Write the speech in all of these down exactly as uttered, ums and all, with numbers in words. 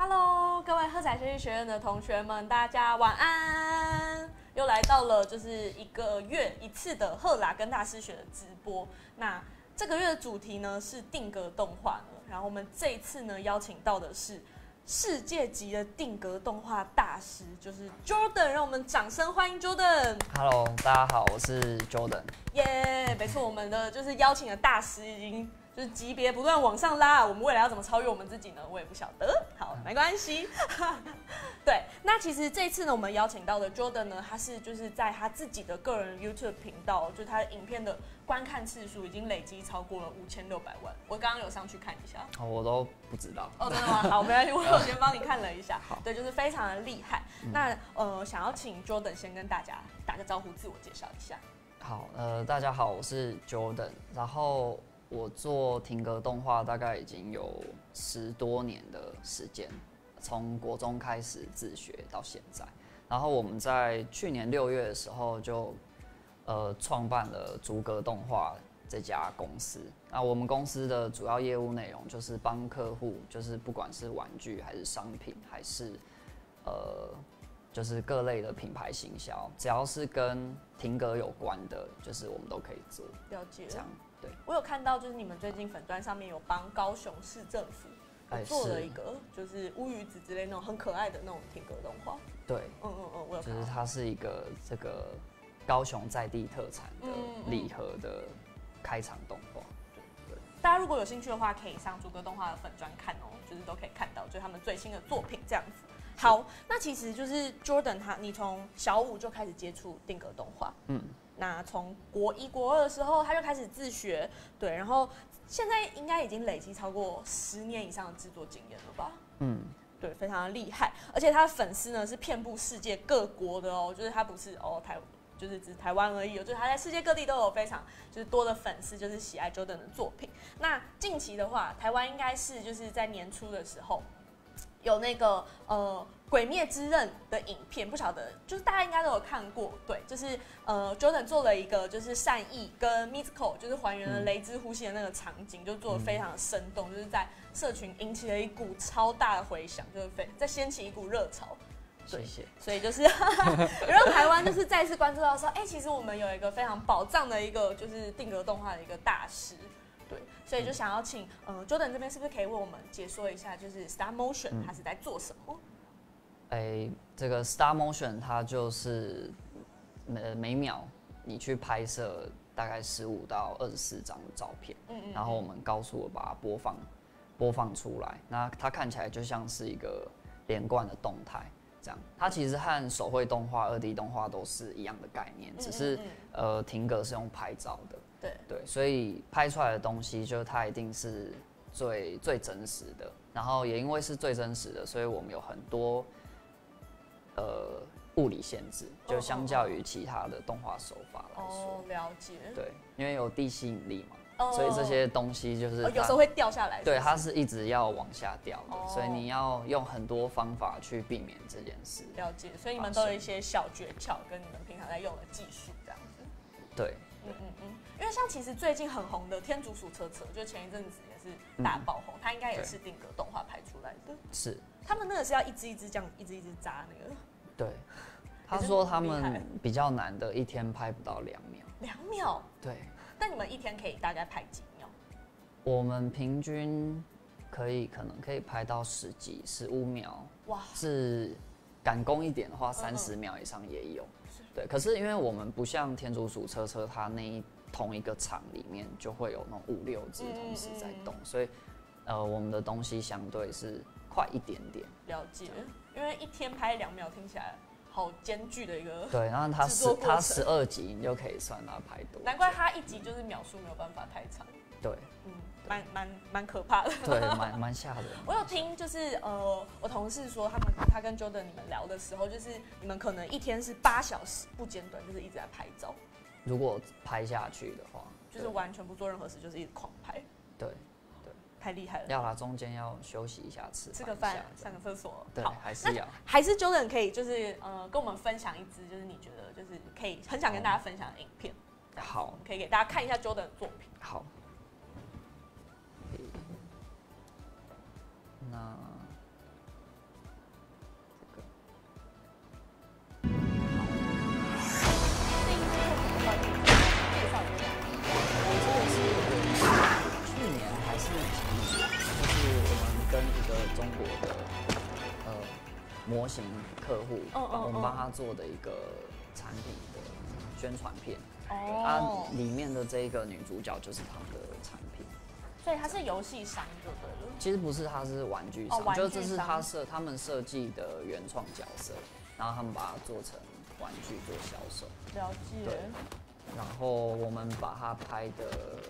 Hello， 各位喝彩设计学院的同学们，大家晚安！又来到了就是一个月一次的赫拉跟大师学的直播。那这个月的主题呢是定格动画呢，然后我们这一次呢邀请到的是世界级的定格动画大师，就是 Jordan， 让我们掌声欢迎 Jordan。 Hello， 大家好，我是 Jordan。 耶，没错，我们的就是邀请的大师已经就是级别不断往上拉，我们未来要怎么超越我们自己呢？我也不晓得。好，没关系。对，那其实这次呢，我们邀请到的 Jordan 呢，他是就是在他自己的个人 YouTube 频道，就是他的影片的观看次数已经累积超过了五千六百万。我刚刚有上去看一下， 哦，我都不知道。 哦，真的吗？好，没关系，我有先帮你看了一下。对，就是非常的厉害。嗯、那呃，想要请 Jordan 先跟大家打个招呼，自我介绍一下。 好，呃，大家好，我是 Jordan， 然后我做停格动画大概已经有十多年的时间，从国中开始自学到现在。然后我们在去年六月的时候就呃创办了逐格动画这家公司。那我们公司的主要业务内容就是帮客户，就是不管是玩具还是商品，还是呃就是各类的品牌行销，只要是跟停格有关的，就是我们都可以做。 了解。 这样。对， 我有看到，就是你们最近粉专上面有帮高雄市政府有做了一个，就是乌鱼子之类那种很可爱的那种停格动画。 对， 嗯嗯嗯，我有看到。 就是它是一个这个高雄在地特产的礼盒的开场动画。对对， 大家如果有兴趣的话，可以上逐格动画的粉专看哦，就是都可以看到，就是他们最新的作品这样子。好，那其实就是 Jordan 他，你从小五就开始接触定格动画，嗯。那从国一、国二的时候，他就开始自学，对，然后现在应该已经累积超过十年以上的制作经验了吧？嗯，对，非常的厉害，而且他的粉丝呢是遍布世界各国的哦，就是他不是哦台，就是只台湾而已，就是他在世界各地都有非常就是多的粉丝，就是喜爱 Jordan 的作品。那近期的话，台湾应该是就是在年初的时候。有那个呃《鬼灭之刃》的影片，不晓得就是大家应该都有看过，对，就是呃 Jordan 做了一个就是善意跟 Mitsuko 就是还原了雷之呼吸的那个场景，就做得非常的生动，就是在社群引起了一股超大的回响，就是非在掀起一股热潮。 谢谢。 所以就是让台湾就是再次关注到说，哎、欸，其实我们有一个非常宝藏的一个就是定格动画的一个大师。对，所以就想要请呃 Jordan 这边是不是可以为我们解说一下，就是 Stop Motion 它是在做什么？ 哎、嗯欸，这个 Stop Motion 它就是每每秒你去拍摄大概十五到二十四张的照片，嗯嗯，然后我们高速的把它播放播放出来，那它看起来就像是一个连贯的动态。这样，它其实和手绘动画、二 D 动画都是一样的概念，只是、嗯嗯嗯、呃停格是用拍照的， 对对，所以拍出来的东西就它一定是最最真实的。然后也因为是最真实的，所以我们有很多呃物理限制，就相较于其他的动画手法来说。 哦，了解。 对，因为有地吸引力嘛。Oh, 所以这些东西就是、 哦、有时候会掉下来是不是， 对，它是一直要往下掉的， oh. 所以你要用很多方法去避免这件事。 了解，所以你们都有一些小诀窍，跟你们平常在用的技术这样子。 对， 嗯嗯嗯，因为像其实最近很红的《天竺鼠车车》，就前一阵子也是大爆红，嗯、它应该也是定格动画拍出来的。 是， 他们那个是要一只一只这样一只一只扎那个。 对，他说他们比较难的，一天拍不到两秒。 两秒？ 对。 那你们一天可以大概拍几秒？ 我们平均可以可能可以拍到十几、十五秒，哇！是赶工一点的话，三十秒以上也有。嗯、对，可是因为我们不像天竺鼠车车，它那一同一个场里面就会有那种五六只同时在动，嗯、所以呃，我们的东西相对是快一点点。 了解，因为一天拍两秒听起来。好艰巨的一个对，然后它十它十二集，你就可以算它拍多。 难怪它一集就是秒数没有办法太长。 对， 嗯，蛮蛮蛮可怕的。 对，蛮蛮吓人。 我有听，就是呃，我同事说，他们他跟 Jordan 你们聊的时候，就是你们可能一天是八小时不间断，就是一直在拍照。 如果拍下去的话， 就是完全不做任何事，就是一直狂拍。 对。 太厉害了！ 要啦，中间要休息一下，吃吃个饭，上个厕所。 对，还是要。 还是 Jordan 可以就是呃跟我们分享一支，就是你觉得就是可以很想跟大家分享的影片。 好， 可以给大家看一下 Jordan 的作品。 好。那模型客户， 嗯嗯我们帮他做的一个产品的宣传片。 哦， 啊，里面的这一个女主角就是他们的产品。 所以它是游戏商就对了。 其实不是，它是玩具商， 哦、玩具商就这是他设他们设计的原创角色，然后他们把它做成玩具做销售。 了解。 对。然后我们把它拍的，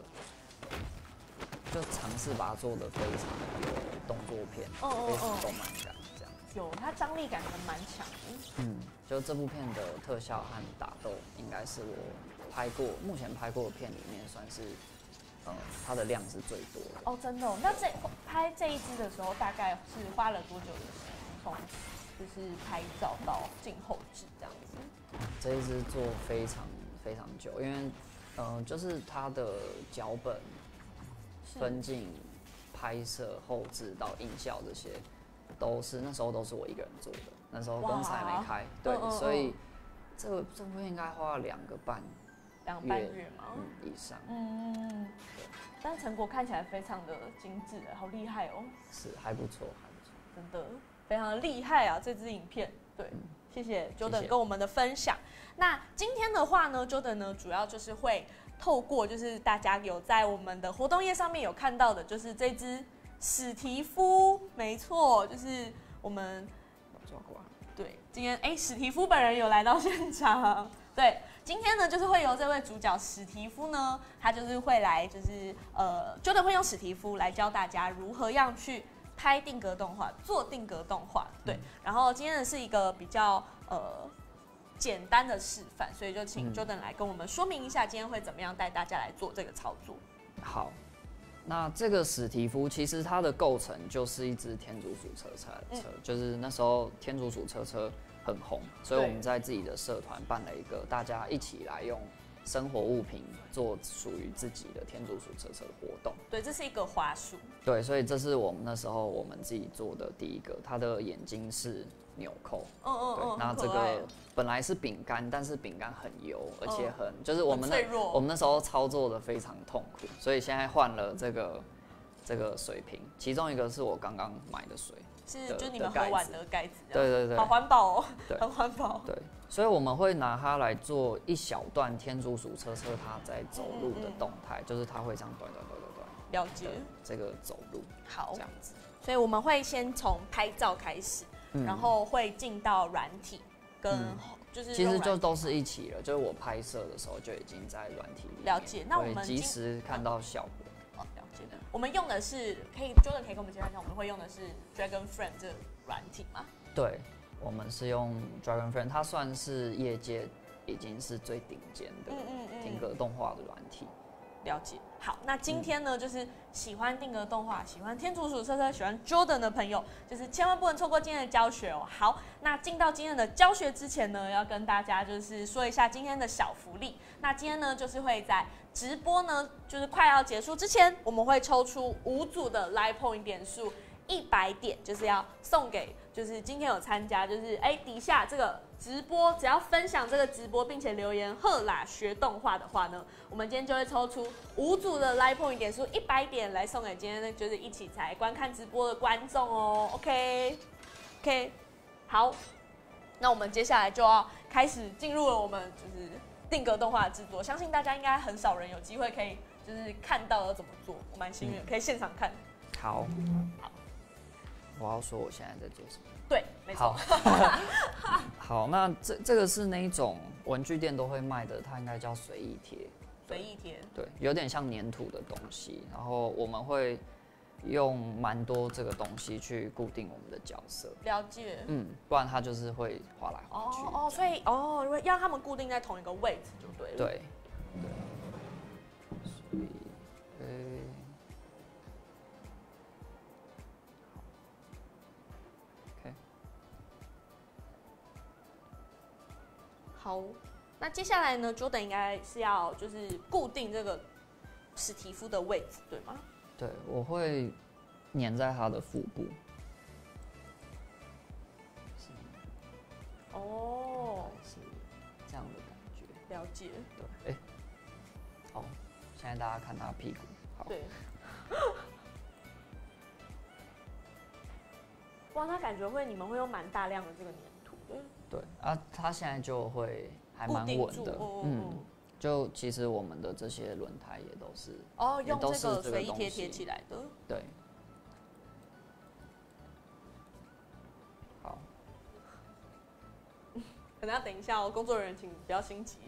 就尝试把它做的非常有动作片， 嗯嗯嗯非常动漫感这样。 有，它张力感还蛮强的。 嗯，就这部片的特效和打斗，应该是我拍过目前拍过的片里面算是。呃，它的量是最多的哦，真的、哦。那这拍这一支的时候，大概是花了多久的时间？从就是拍照到进后置这样子。 这一支做非常非常久，因为呃，就是它的脚本分镜、拍摄、后置到音效这些，都是那时候都是我一个人做的。那时候公司还没开，对，嗯嗯嗯所以这个这部应该花了两个半。 两个半月吗？ 嗯，以上。 嗯，但成果看起来非常的精致，好厉害哦。 是，还不错，还不错。 真的非常的厉害啊！这支影片，对，嗯、谢谢 Jordan 跟我们的分享。那今天的话呢 ，Jordan 呢主要就是会透过就是大家有在我们的活动页上面有看到的，就是这支史提夫，没错，就是我们抓过来。 对，今天哎，史提夫本人有来到现场，对。今天呢，就是会由这位主角史提夫呢，他就是会来，就是呃 ，Jordan 会用史提夫来教大家如何样去拍定格动画，做定格动画。对，嗯、然后今天的是一个比较呃简单的示范，所以就请 Jordan 来跟我们说明一下，今天会怎么样带大家来做这个操作。 好，那这个史提夫其实它的构成就是一只天竺鼠车车，嗯、就是那时候天竺鼠车车。很红，所以我们在自己的社团办了一个大家一起来用生活物品做属于自己的天竺鼠车车活动。 对，这是一个滑鼠。 对，所以这是我们那时候我们自己做的第一个，它的眼睛是纽扣。 嗯嗯嗯。 那这个本来是饼干，但是饼干很油，而且很、嗯、就是我们那我们那时候操作的非常痛苦，所以现在换了这个这个水瓶，其中一个是我刚刚买的水。 是，就是你们喝完的盖子。 对对对， 好环保哦，很环保。 对，所以我们会拿它来做一小段天竺鼠车车它在走路的动态，嗯嗯就是它会这样短短短短短。 了解。 这个走路。 好， 这样子。 所以我们会先从拍照开始，嗯、然后会进到软体跟、嗯、就是其实就都是一起了，就是我拍摄的时候就已经在软体里面。 了解。那我们及时看到效果。 我们用的是可以 ，Jordan 可以跟我们介绍一下，我们会用的是 Dragon Frame 这个软体吗？ 对，我们是用 Dragon Frame， 它算是业界已经是最顶尖的定格动画的软体。 了解。好，那今天呢，嗯、就是喜欢定格动画、喜欢天竺鼠车车、喜欢 Jordan 的朋友，就是千万不能错过今天的教学哦。好，那进到今天的教学之前呢，要跟大家就是说一下今天的小福利。那今天呢，就是会在直播呢，就是快要结束之前，我们会抽出五组的 Live Point 点数。一百点就是要送给，就是今天有参加，就是哎底下这个直播，只要分享这个直播，并且留言赫啦学动画的话呢，我们今天就会抽出五组的 Live Point 点数一百点来送给今天呢就是一起来观看直播的观众哦。OK OK 好，那我们接下来就要开始进入了我们就是定格动画的制作，相信大家应该很少人有机会可以就是看到要怎么做，我蛮幸运的，可以现场看。 好，好。我要说我现在在做什么？ 对，没错。 好，好，那这这个是那一种文具店都会卖的，它应该叫随意贴。 随意贴。对， 有点像粘土的东西，然后我们会用蛮多这个东西去固定我们的角色。 了解。嗯， 不然它就是会滑来滑去。 哦哦，所以哦，要让他们固定在同一个位置就对了。 对。对。所以，呃。 好，那接下来呢 ，Jordan 应该是要就是固定这个史提夫的位置，对吗？ 对，我会粘在他的腹部。 哦， 是这样的感觉。 了解。 对，哎，好，现在大家看他屁股。好。 对。 哇，那感觉会你们会用蛮大量的这个粘土的。 对啊，它现在就会还蛮稳的， 哦、 嗯，就其实我们的这些轮胎也都是哦，用这个个随意贴贴起来的， 对。好， 可能要等一下哦，工作人员请不要心急，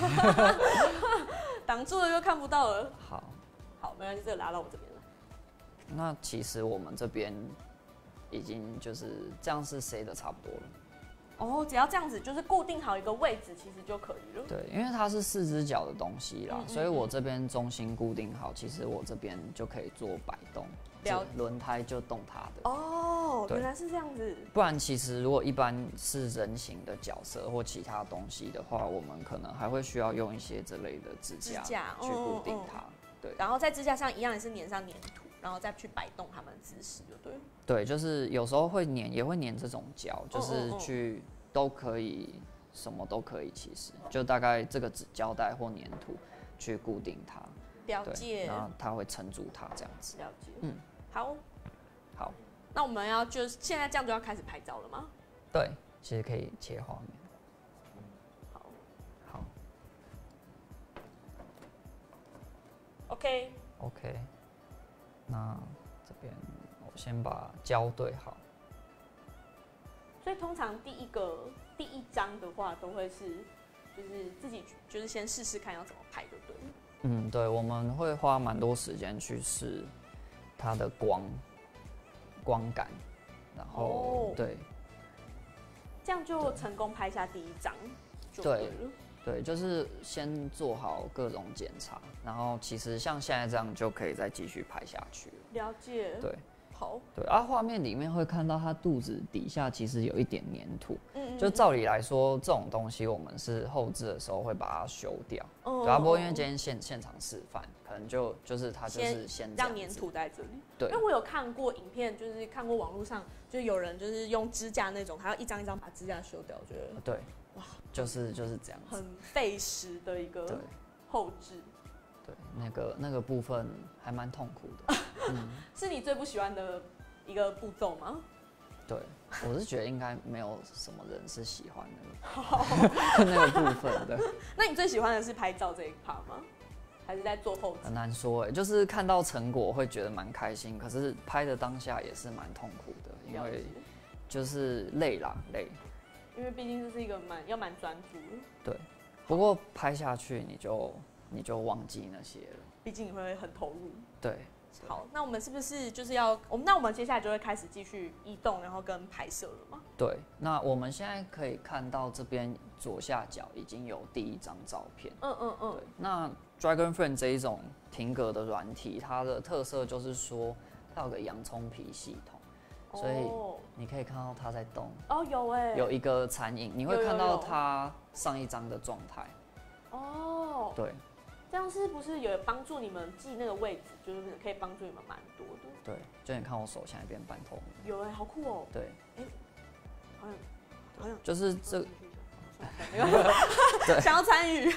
挡住了就看不到了。 好， 好，没关系，这个拉到我这边了。 那其实我们这边已经就是这样是塞的差不多了。 哦，只要这样子就是固定好一个位置，其实就可以了。 对，因为它是四只脚的东西啦， 嗯嗯嗯， 所以我这边中心固定好，其实我这边就可以做摆动，轮胎就动它的。 哦，原来是这样子。 不然其实如果一般是人形的角色或其他东西的话，我们可能还会需要用一些这类的支架去固定它。嗯嗯嗯， 对，然后在支架上一样也是粘上粘土，然后再去摆动它们的姿势，对。 对，就是有时候会粘，也会粘这种胶，就是去都可以，什么都可以，其实就大概这个纸胶带或粘土去固定它。 了解。 然后它会撑住它这样子。 了解。 嗯， 好。 好。 那我们要就是现在这样就要开始拍照了吗？ 对，其实可以切画面。 好。 好。 OK。 OK。那这边我先把胶对好。 所以通常第一个第一张的话，都会是就是自己就是先试试看要怎么拍，对不对？ 嗯，对，我们会花蛮多时间去试它的光光感，然后、哦、对， 这样就成功拍下第一张就对了。 对，对，就是先做好各种检查，然后其实像现在这样就可以再继续拍下去了。 了解。 对。 好， 对啊，画面里面会看到它肚子底下其实有一点粘土， 嗯嗯， 就照理来说，这种东西我们是后置的时候会把它修掉，哦、对啊，不过因为今天现现场示范，可能就就是它就是先让粘土在这里， 对， 因为我有看过影片，就是看过网络上就有人就是用支架那种，还要一张一张把支架修掉，我觉得对，哇，就是就是这样子， 很费时的一个后置。 对，那个那个部分还蛮痛苦的，嗯， 是你最不喜欢的一个步骤吗？ 对，我是觉得应该没有什么人是喜欢那个那个部分的。 那你最喜欢的是拍照这一 part 吗？还是在做后置？ 很难说哎，就是看到成果会觉得蛮开心，可是拍的当下也是蛮痛苦的，因为就是累啦累。 因为毕竟这是一个蛮要蛮专注的。 对，不过拍下去你就。你就忘记那些了， 毕竟你会很投入。 对， 好，那我们是不是就是要我们？那我们接下来就会开始继续移动，然后跟拍摄了吗？ 对，那我们现在可以看到这边左下角已经有第一张照片。 嗯嗯嗯。 对，那 Dragon Frame 这一种停格的软体，它的特色就是说它有个洋葱皮系统，哦、所以你可以看到它在动。 哦，有哎， 有一个残影，你会看到它上一张的状态。 哦， 对。 这样是不是有帮助你们记那个位置？就是可以帮助你们蛮多的。 对，就你看我手现在变半透明。 有哎、欸，好酷哦。 对，哎、 欸，好像好像就是这， 对，想要参与。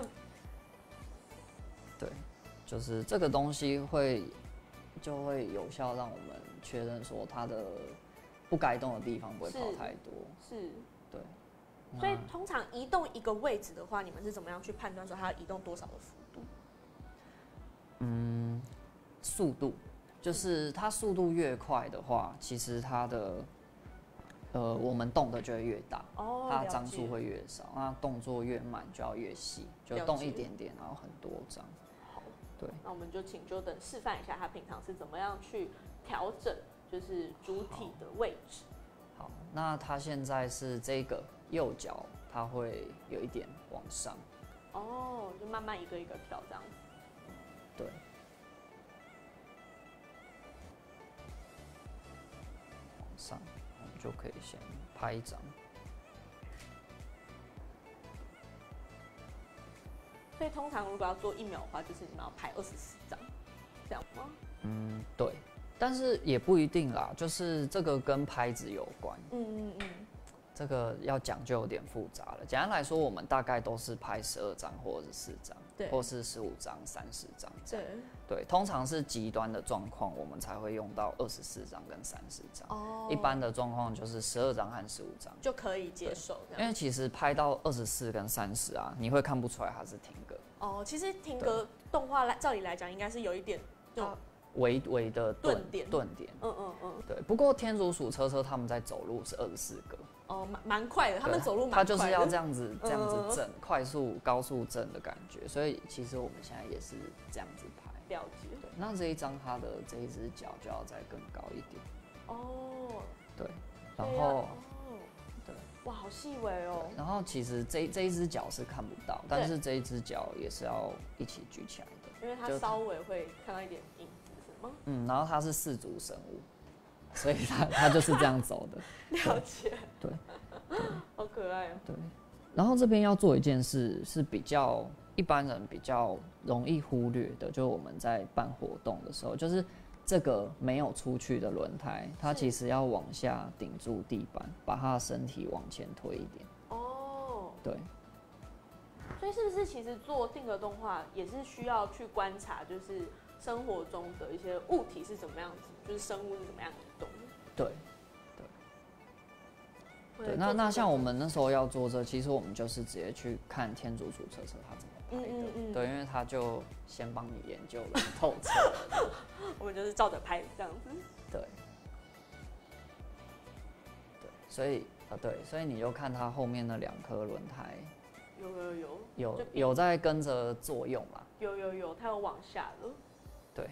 对，就是这个东西会就会有效让我们确认说它的不该动的地方不会跑太多。 是。 对。 所以通常移动一个位置的话，你们是怎么样去判断说它要移动多少的幅度？ 嗯，速度就是它速度越快的话，其实它的呃我们动的就会越大，哦，它张数会越少。那动作越慢就要越细，就动一点点，然后很多张。 好， 对， 那我们就请 Jordan 示范一下他平常是怎么样去调整，就是主体的位置。 好，那他现在是这个右脚，它会有一点往上。 哦，就慢慢一个一个调这样子。 对。往上，我们就可以先拍一张。 所以通常如果要做一秒的话，就是你们要拍二十四张，这样吗？ 嗯，对。但是也不一定啦，就是这个跟拍子有关。 嗯嗯嗯。 这个要讲就有点复杂了。简单来说，我们大概都是拍十二张或者是四张，或是十五张、三十张。对对，通常是极端的状况，我们才会用到二十四张跟三十张。哦，一般的状况就是十二张和十五张就可以接受。 因为其实拍到二十四跟三十啊，你会看不出来它是停格。 哦，其实停格动画照理来讲，应该是有一点就微微的顿点。顿点。嗯嗯嗯。对，不过天竺鼠车车他们在走路是二十四格。 哦，蛮蛮快的，他们走路蛮快的。他就是要这样子这样子震，快速高速震的感觉，所以其实我们现在也是这样子拍。 了解。 对，那这一张它的这一只脚就要再更高一点。哦。对，然后。 对。哇，好细微哦。 然后其实这这一只脚是看不到，但是这一只脚也是要一起举起来的， 因为它稍微会看到一点影子，是吗？ 嗯，然后它是四足生物。所以他他就是这样走的。 了解。 对。 好可爱哦。 对。然后这边要做一件事是比较一般人比较容易忽略的，就是我们在办活动的时候，就是这个没有出去的轮胎，它其实要往下顶住地板，把它的身体往前推一点。哦。对。 所以是不是其实做定格动画也是需要去观察，就是生活中的一些物体是怎么样子，就是生物是怎么样移动的？ 对，对，对。那那像我们那时候要做这，其实我们就是直接去看天竺鼠车车它怎么拍的。嗯嗯嗯。对，因为它就先帮你研究了透彻。 我们就是照着拍这样子。 对。对，所以啊，对，所以你就看它后面那两颗轮胎。 有有有。 有有在跟着作用啦。 有有有，它有往下了。 对。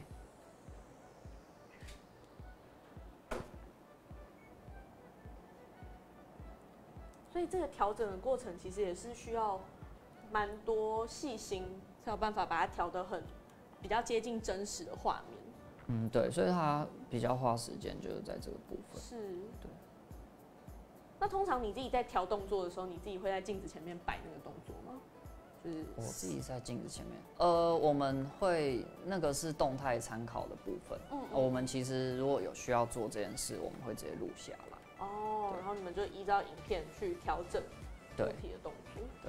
所以这个调整的过程其实也是需要蛮多细心，才有办法把它调得很比较接近真实的画面。 嗯，对，所以它比较花时间就是在这个部分。 是。 对。 那通常你自己在调动作的时候，你自己会在镜子前面摆那个动作吗？就是我自己在镜子前面，呃，我们会那个是动态参考的部分。嗯, 嗯。我们其实如果有需要做这件事，我们会直接录下来。 哦，然后你们就依照影片去调整物体的动作。 对。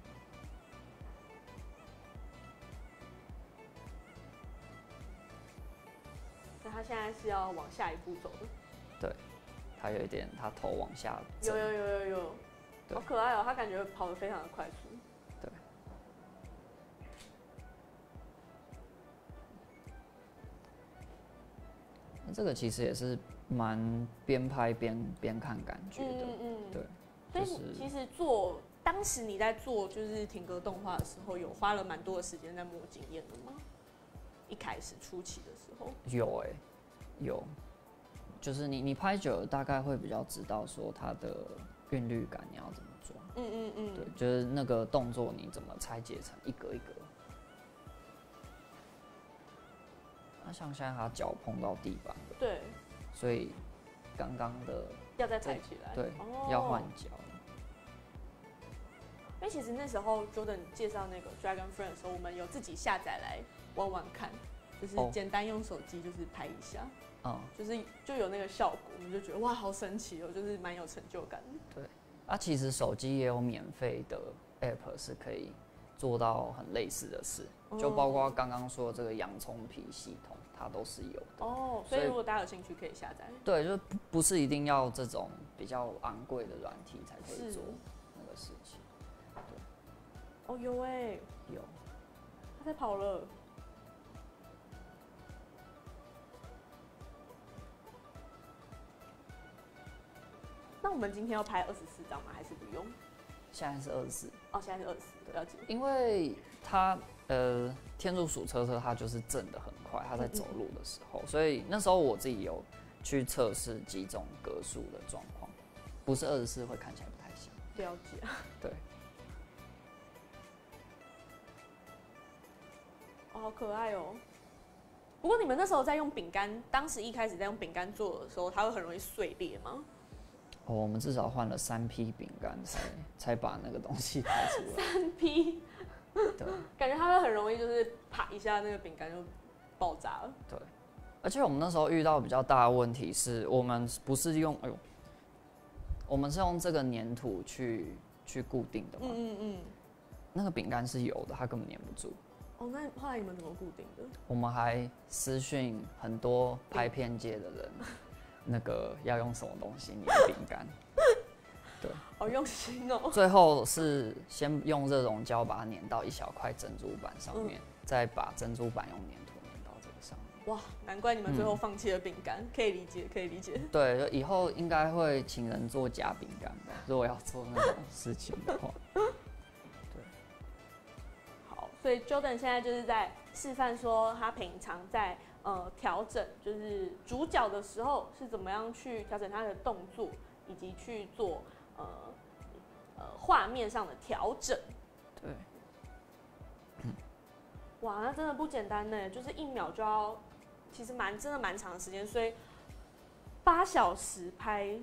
所以他现在是要往下一步走的。 对，他有一点，他头往下走。 有有有有有，好可爱哦！他感觉跑得非常的快速。 对。那这个其实也是蛮边拍边边看感觉的。嗯嗯。对。 所以其实做当时你在做就是停格动画的时候，有花了蛮多的时间在磨经验的吗？一开始初期的时候。 有哎、欸，有。就是你你拍久了，大概会比较知道说它的韵律感你要怎么抓。嗯嗯嗯。对，就是那个动作你怎么拆解成一格一格。那像现在他脚碰到地板了。 对。 所以刚刚的要再抬起来。 对，哦、要换脚。 因为其实那时候 Jordan 介绍那个 Dragon Friend 的时候，我们有自己下载来玩玩看，就是简单用手机就是拍一下。嗯，就是就有那个效果，我们就觉得哇，好神奇哦，就是蛮有成就感的。 对，啊，其实手机也有免费的 app 是可以做到很类似的事，哦、就包括刚刚说的这个洋葱皮系统，它都是有的。 哦，所以如果大家有兴趣，可以下载。 对，就不不是一定要这种比较昂贵的软体才可以做那个事情。对。 哦，有哎、欸， 有， 他在跑了。那我们今天要拍二十四张吗？还是不用？ 现在是二十四。 哦，现在是二十四，了解。 因为它呃，天竺鼠车车它就是震得很快，它在走路的时候，嗯、所以那时候我自己有去测试几种格数的状况，不是二十四会看起来不太像。 了解。 对。 哦，好可爱哦。不过你们那时候在用饼干，当时一开始在用饼干做的时候，它会很容易碎裂吗？ 哦，我们至少换了三批饼干才才把那个东西拍出来。 三批， 对， 感觉它会很容易就是啪一下那个饼干就爆炸了。 对，而且我们那时候遇到比较大的问题是，我们不是用哎呦， 我们是用这个粘土去去固定的嘛。 嗯嗯嗯。 那个饼干是油的，它根本粘不住。 哦，那后来你们怎么固定的？ 我们还私讯很多拍片界的人，那个要用什么东西粘饼干。对， 好用心哦。 最后是先用热熔胶把它粘到一小块珍珠板上面，嗯、再把珍珠板用粘土粘到这个上面。 哇，难怪你们最后放弃了饼干，嗯、可以理解，可以理解。 对，以后应该会请人做假饼干吧，如果要做那种事情的话。 所以 Jordan 现在就是在示范说，他平常在呃调整，就是主角的时候是怎么样去调整他的动作，以及去做呃呃画面上的调整。 对。 嗯。哇，那真的不简单呢，就是一秒就要，其实蛮真的蛮长的时间，所以八小时拍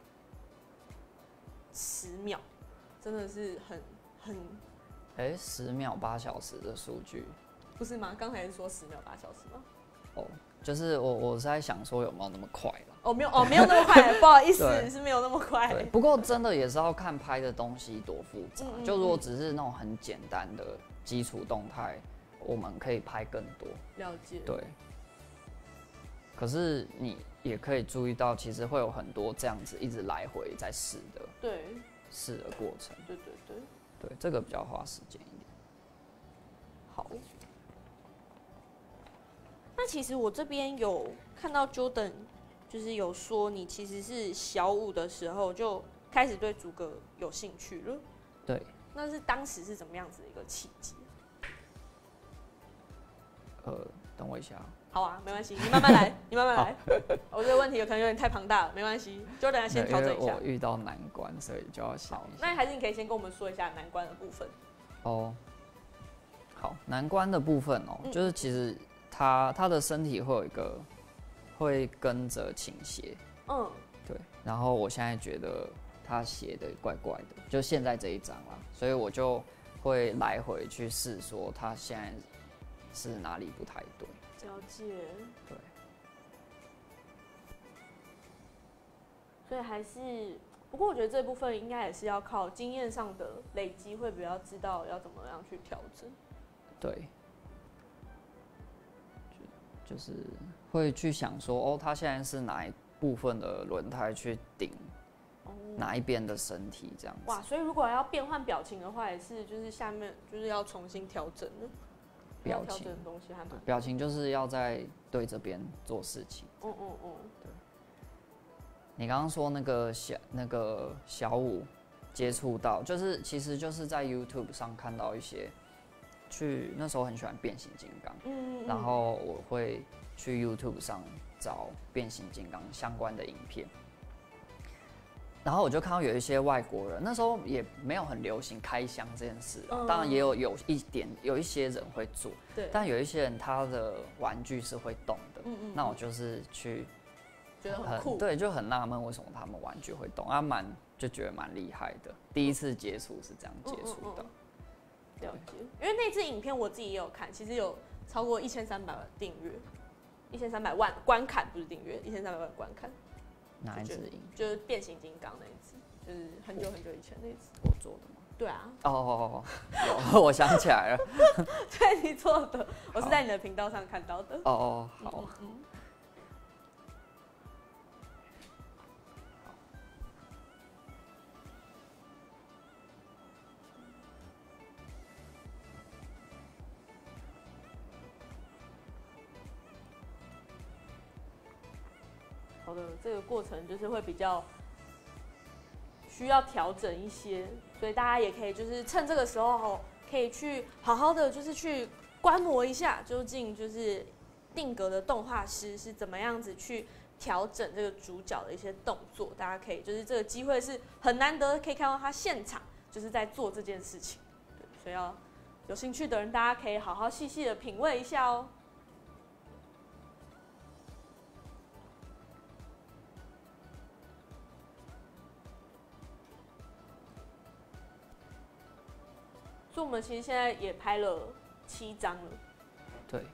十秒，真的是很很。 哎，十秒八小时的数据， 不是吗？刚才是说十秒八小时吗？ 哦，就是我我是在想说有没有那么快啦？ 哦，没有哦，没有那么快，不好意思，是没有那么快。 对，不过真的也是要看拍的东西多复杂。 嗯嗯嗯就如果只是那种很简单的基础动态，我们可以拍更多。 了解。 对。可是你也可以注意到，其实会有很多这样子一直来回在试的。 对。 试的过程。 对对对。 对，这个比较花时间一点。 好，那其实我这边有看到 Jordan， 就是有说你其实是小五的时候就开始对逐格有兴趣了。 对。 那是当时是怎么样子的一个契机？ 呃，等我一下。 好啊，没关系，你慢慢来，你慢慢来。我这个问题有可能有点太庞大了，没关系 ，Jordan 要先调整一下。 我遇到难关，所以就要想一下。 那还是你可以先跟我们说一下难关的部分。 哦，好，难关的部分哦，嗯、就是其实他他的身体会有一个会跟着倾斜，嗯，对。然后我现在觉得他斜的怪怪的，就现在这一张啦，所以我就会来回去试，说他现在是哪里不太对。 了解。 对。 所以还是，不过我觉得这部分应该也是要靠经验上的累积，会比较知道要怎么样去调整。 对。就, 就是会去想说，哦，他现在是哪一部分的轮胎去顶哪一边的身体这样子。 哇，所以如果要变换表情的话，也是就是下面就是要重新调整的。 表情的东西还蛮表情就是要在对这边做事情。 嗯嗯嗯， 对。你刚刚说那个小那个小五接触到，就是其实就是在 YouTube 上看到一些，去那时候很喜欢变形金刚，嗯, 嗯, 嗯然后我会去 YouTube 上找变形金刚相关的影片。然后我就看到有一些外国人，那时候也没有很流行开箱这件事啊，嗯、当然也有有一点有一些人会做， 对， 但有一些人他的玩具是会动的， 嗯嗯， 那我就是去觉得很酷， 对，就很纳闷为什么他们玩具会动，啊蛮就觉得蛮厉害的，第一次接触是这样接触的， 嗯嗯嗯了解，因为那支影片我自己也有看，其实有超过一千三百万订阅，一千三百万观看不是订阅，一千三百万观看。 哪一支影？ 就是变形金刚那一支，就是很久很久以前那一支。 我做的吗？ 对啊。 哦哦哦，有，我想起来了。 对，你做的，我是在你的频道上看到的。 哦哦，好。嗯嗯好的，这个过程就是会比较需要调整一些，所以大家也可以就是趁这个时候可以去好好的就是去观摩一下，究竟就是定格的动画师是怎么样子去调整这个主角的一些动作。大家可以就是这个机会是很难得，可以看到他现场就是在做这件事情，对，所以要有兴趣的人，大家可以好好细细的品味一下哦。所以我们其实现在也拍了七张了。 对。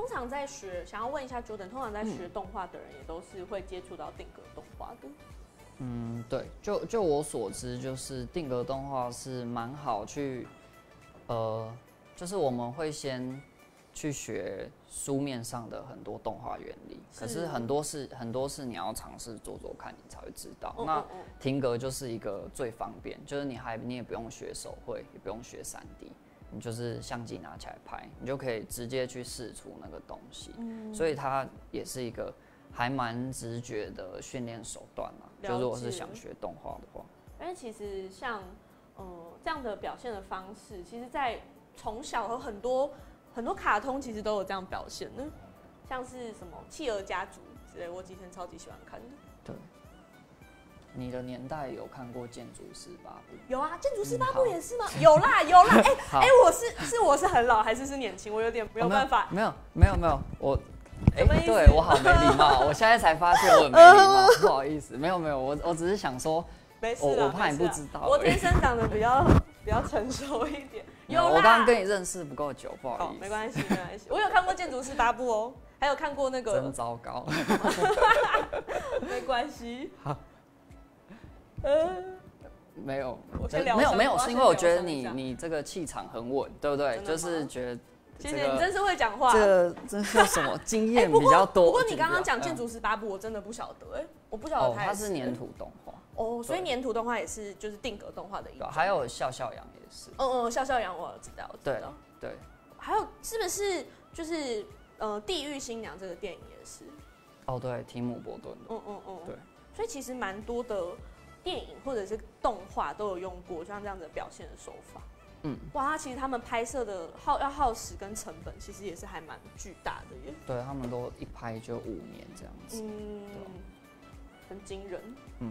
通常在学，想要问一下 Jordan， 通常在学动画的人也都是会接触到定格动画的。 嗯，对，就就我所知，就是定格动画是蛮好去，呃，就是我们会先去学书面上的很多动画原理，是可是很多是很多是你要尝试做做看，你才会知道。嗯、那停格就是一个最方便，就是你还你也不用学手绘，也不用学三 D， 你就是相机拿起来拍，你就可以直接去试出那个东西。嗯、所以它也是一个还蛮直觉的训练手段啦。就如果是想学动画的话， 因为其实像呃这样的表现的方式，其实在从小和很多。很多卡通其实都有这样表现的，像是什么企鹅家族之类，我以前超级喜欢看的。 对，你的年代有看过《建筑师八部》？ 有啊，《建筑师八部》也是吗？嗯、有啦有啦，哎哎、欸欸，我是是我是很老还是是年轻？我有点没有办法。 哦、没有没有没有，我哎、欸，对我好没礼貌，我现在才发现我很没礼貌，不好意思，没有没有，我我只是想说， 没事我我怕你不知道， 我天生长得比较比较成熟一点。有啦， 我刚刚跟你认识不够久，不好意思。 哦，没关系，没关系。我有看过《建筑师八部》哦，还有看过那个。 真糟糕。 没关系。 好。 呃， 没有， 我先聊没有没有，是因为我觉得你你这个气场很稳，对不对？就是觉得。 谢谢你，真是会讲话。 这个这是什么经验比较多？ 不过你刚刚讲《建筑师八部》，我真的不晓得，哎，我不晓得它是粘土动画。 哦，所以粘土动画也是就是定格动画的一种。 还有笑笑羊也是。 嗯嗯，笑笑羊我知道，我知道。 对对。 还有是不是就是呃《地狱新娘》这个电影也是？ 哦，对，提姆·伯顿的。 嗯嗯嗯。 对。 所以其实蛮多的电影或者是动画都有用过像这样的表现的手法。嗯。哇，其实他们拍摄的耗要耗时跟成本，其实也是还蛮巨大的耶。 对他们都一拍就五年这样子。 嗯。很惊人。嗯。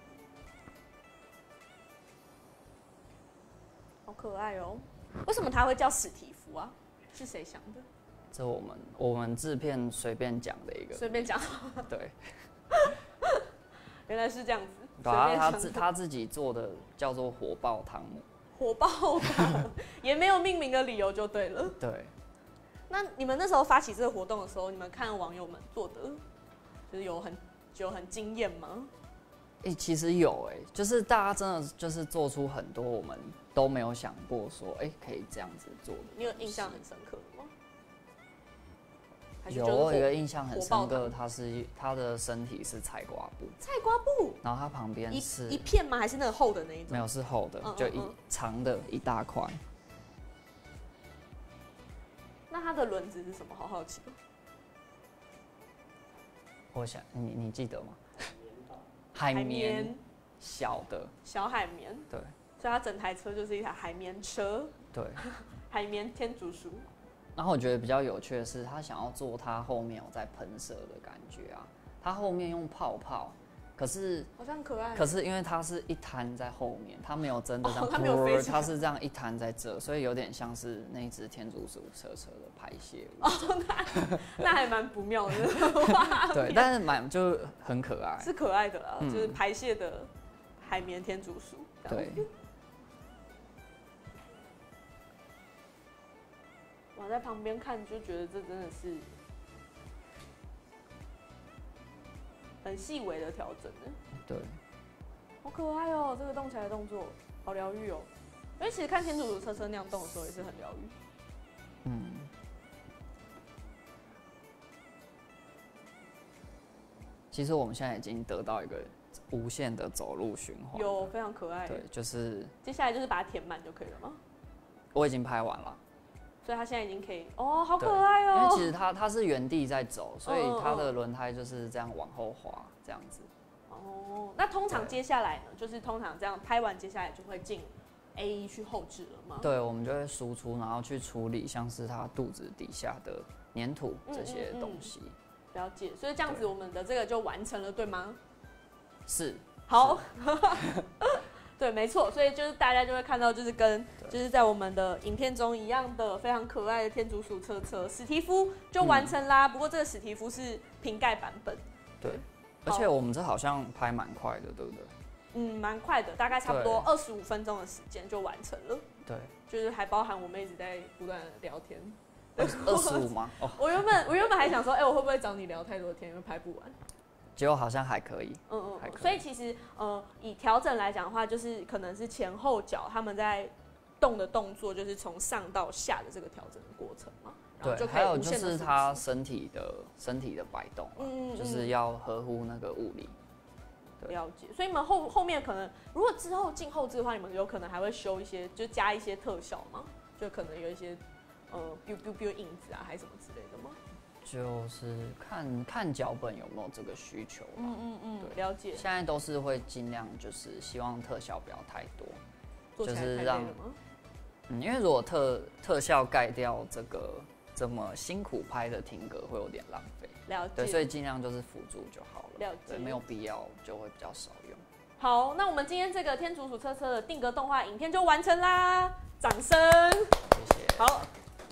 好可爱哦！为什么他会叫史蒂夫啊？是谁想的？ 这我们我们制片随便讲的一个。 随便讲。 对。 原来是这样子。 对啊，他自他自己做的叫做火爆汤姆。 火爆汤也没有命名的理由就对了。 对。 那你们那时候发起这个活动的时候，你们看网友们做的，就是有很有很惊艳吗？ 哎、欸，其实有哎、欸，就是大家真的就是做出很多我们都没有想过说，哎、欸，可以这样子做的。 你有印象很深刻的吗？ 有，我有一个印象很深刻，他是他的身体是菜瓜布。 菜瓜布。 然后他旁边是一, 一片吗？还是那个厚的那一种？ 没有，是厚的，嗯嗯嗯就一长的一大块。 那它的轮子是什么？好好奇。 我想你你记得吗？海绵，小的， 小海绵， 对， 所以它整台车就是一台海绵车， 对， 海绵天竺鼠。 然后我觉得比较有趣的是，他想要做它后面有在喷射的感觉啊，它后面用泡泡，可是好像很可爱， 可是因为它是一滩在后面，它没有真的这样， 它没有飞起来， 它是这样一滩在这，所以有点像是那只天竺鼠车车的排泄物。 哦，那那还蛮不妙的。 对，但是蛮就很可爱， 是可爱的啦，嗯、就是排泄的海绵天竺鼠。 对。 我在旁边看就觉得这真的是很细微的调整呢。 对， 好可爱哦、喔！这个动起来的动作好疗愈哦。因为其实看天竺鼠车车那样动的时候也是很疗愈。嗯。 其实我们现在已经得到一个无限的走路循环， 有非常可爱。 对，就是接下来就是把它填满就可以了吗？ 我已经拍完了。 所以它现在已经可以哦，好可爱哦！ 因为其实它它是原地在走，所以它的轮胎就是这样往后滑，这样子。 哦，那通常接下来呢，就是通常这样拍完，接下来就会进 A E 去后置了吗？ 对，我们就会输出，然后去处理像是它肚子底下的粘土这些东西。嗯嗯嗯、 了解，所以这样子我们的这个就完成了，对吗？ 是。 好。对，没错，所以就是大家就会看到，就是跟就是在我们的影片中一样的非常可爱的天竺鼠车车史蒂夫就完成啦。嗯、不过这个史蒂夫是瓶盖版本。 对，而且我们这好像拍蛮快的，对不对？ 嗯，蛮快的，大概差不多二十五分钟的时间就完成了。 对， 就是还包含我们一直在不断的聊天。 二十五吗？哦， 我原本我原本还想说，哎、欸，我会不会找你聊太多天，因为拍不完？ 结果好像还可以。 嗯嗯， 还可以。 所以其实呃，以调整来讲的话，就是可能是前后脚他们在动的动作，就是从上到下的这个调整的过程嘛。 对，还有就是他身体的身体的摆动、啊，嗯嗯就是要合乎那个物理。 了解，所以你们后后面可能，如果之后进后置的话，你们有可能还会修一些，就加一些特效吗？就可能有一些呃，biu biu biu 影子啊，还是什么之类的吗？ 就是看看脚本有没有这个需求。 嗯嗯嗯，对，了解。 现在都是会尽量就是希望特效不要太多， 做起来就是太累了吗？ 嗯，因为如果特特效盖掉这个这么辛苦拍的停格，会有点浪费。 了解。 对，所以尽量就是辅助就好了。 了解。 对，没有必要就会比较少用。 好，那我们今天这个天竺鼠车车的定格动画影片就完成啦，掌声。 谢谢。 好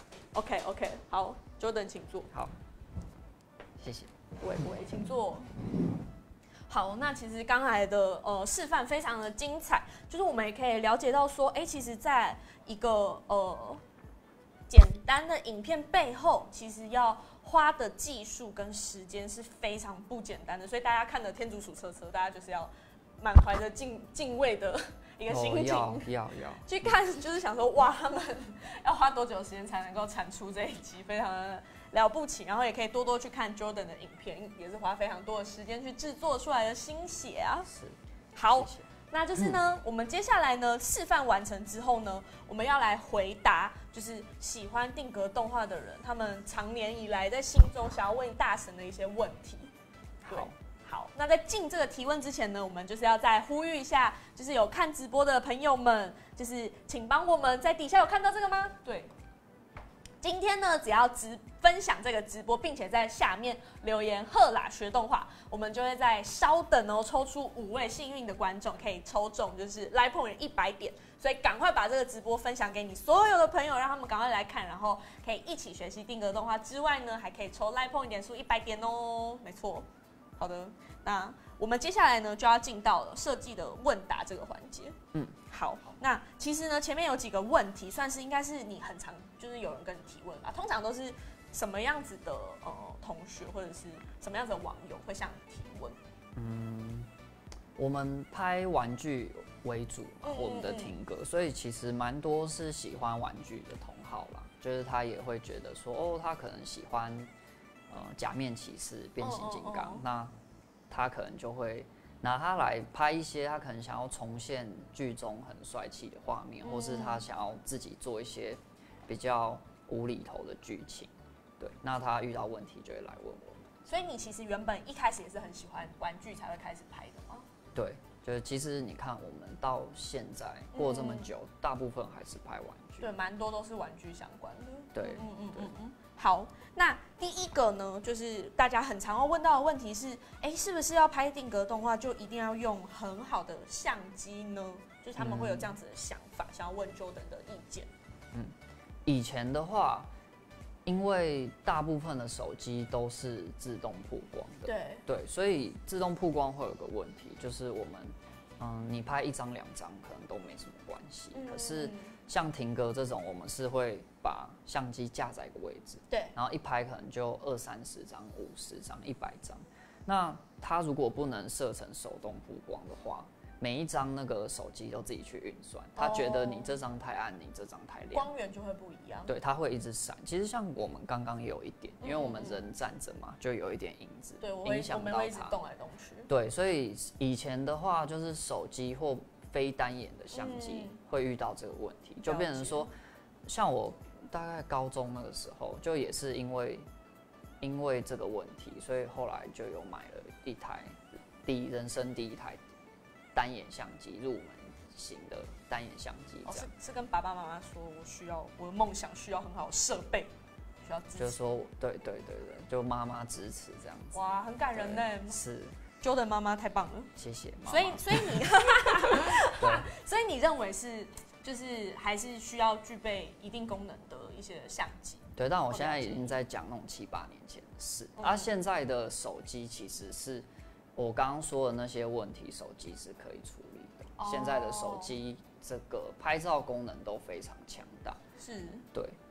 ，OK OK， 好 ，Jordan 请坐。 好，谢谢。 喂喂，请坐。好，那其实刚才的呃示范非常的精彩，就是我们也可以了解到说，哎、欸，其实在一个呃简单的影片背后，其实要花的技术跟时间是非常不简单的，所以大家看的天竺鼠车车，大家就是要满怀着敬敬畏的一个心情， 哦、要要要去看，就是想说，哇，他们要花多久时间才能够产出这一集，非常的了不起。然后也可以多多去看 Jordan 的影片，也是花非常多的时间去制作出来的心血啊。 是， 好。 谢谢。 那就是呢、嗯，我们接下来呢示范完成之后呢，我们要来回答，就是喜欢定格动画的人，他们长年以来在心中想要问大神的一些问题。 好， 好，那在进这个提问之前呢，我们就是要再呼吁一下，就是有看直播的朋友们，就是请帮我们在底下有看到这个吗？对。今天呢，只要直分享这个直播，并且在下面留言"赫啦学动画"，我们就会在稍等哦，抽出五位幸运的观众，可以抽中就是 Line Point 一百点。所以赶快把这个直播分享给你所有的朋友，让他们赶快来看，然后可以一起学习定格动画之外呢，还可以抽 Line Point 点数一百点哦。没错，好的，那我们接下来呢就要进到了设计的问答这个环节。嗯，好，那其实呢前面有几个问题，算是应该是你很常就是有人跟你提问吧，通常都是什么样子的呃同学或者是什么样子的网友会向你提问？ 嗯，我们拍玩具为主嘛，嗯嗯嗯我们的停格，所以其实蛮多是喜欢玩具的同好啦，就是他也会觉得说，哦，他可能喜欢呃假面骑士、变形金刚，哦哦哦那他可能就会拿它来拍一些他可能想要重现剧中很帅气的画面，嗯、或是他想要自己做一些比较无厘头的剧情。对，那他遇到问题就会来问我们。 所以你其实原本一开始也是很喜欢玩具才会开始拍的吗？ 对，就是其实你看我们到现在过这么久，嗯、大部分还是拍玩具。 对，蛮多都是玩具相关的。 对， 嗯嗯嗯嗯。好，那第一个呢，就是大家很常要问到的问题是，哎，是不是要拍定格动画就一定要用很好的相机呢？就是他们会有这样子的想法，嗯、想要问 Jordan 的意见。 嗯，以前的话，因为大部分的手机都是自动曝光的， 对对，所以自动曝光会有个问题，就是我们，嗯，你拍一张两张可能都没什么关系，嗯、可是像停格这种，我们是会把相机架在一个位置， 对， 然后一拍可能就二三十张、五十张、一百张，那它如果不能设成手动曝光的话，每一张那个手机都自己去运算，他觉得你这张太暗，你这张太亮， 光源就会不一样。 对，它会一直闪。其实像我们刚刚也有一点，因为我们人站着嘛，就有一点影子， 对， 影响到它。 我们会一直动来动去。 对，所以以前的话，就是手机或非单眼的相机会遇到这个问题，嗯、就变成说，像我大概高中那个时候，就也是因为因为这个问题，所以后来就有买了一台第一人生第一台单眼相机，入门型的单眼相机，这样、 哦、是, 是跟爸爸妈妈说，我需要我的梦想需要很好的设备，需要支持， 就是说，对对对对，就妈妈支持这样子。 哇，很感人呢。 是 ，Jordan 妈妈太棒了， 谢谢妈妈。 所以所以你，所以你认为是就是还是需要具备一定功能的一些相机？ 对，但我现在已经在讲那种七八年前的事，嗯、啊，现在的手机其实是。我刚刚说的那些问题，手机是可以处理的。Oh. 现在的手机这个拍照功能都非常强大， 是， 对。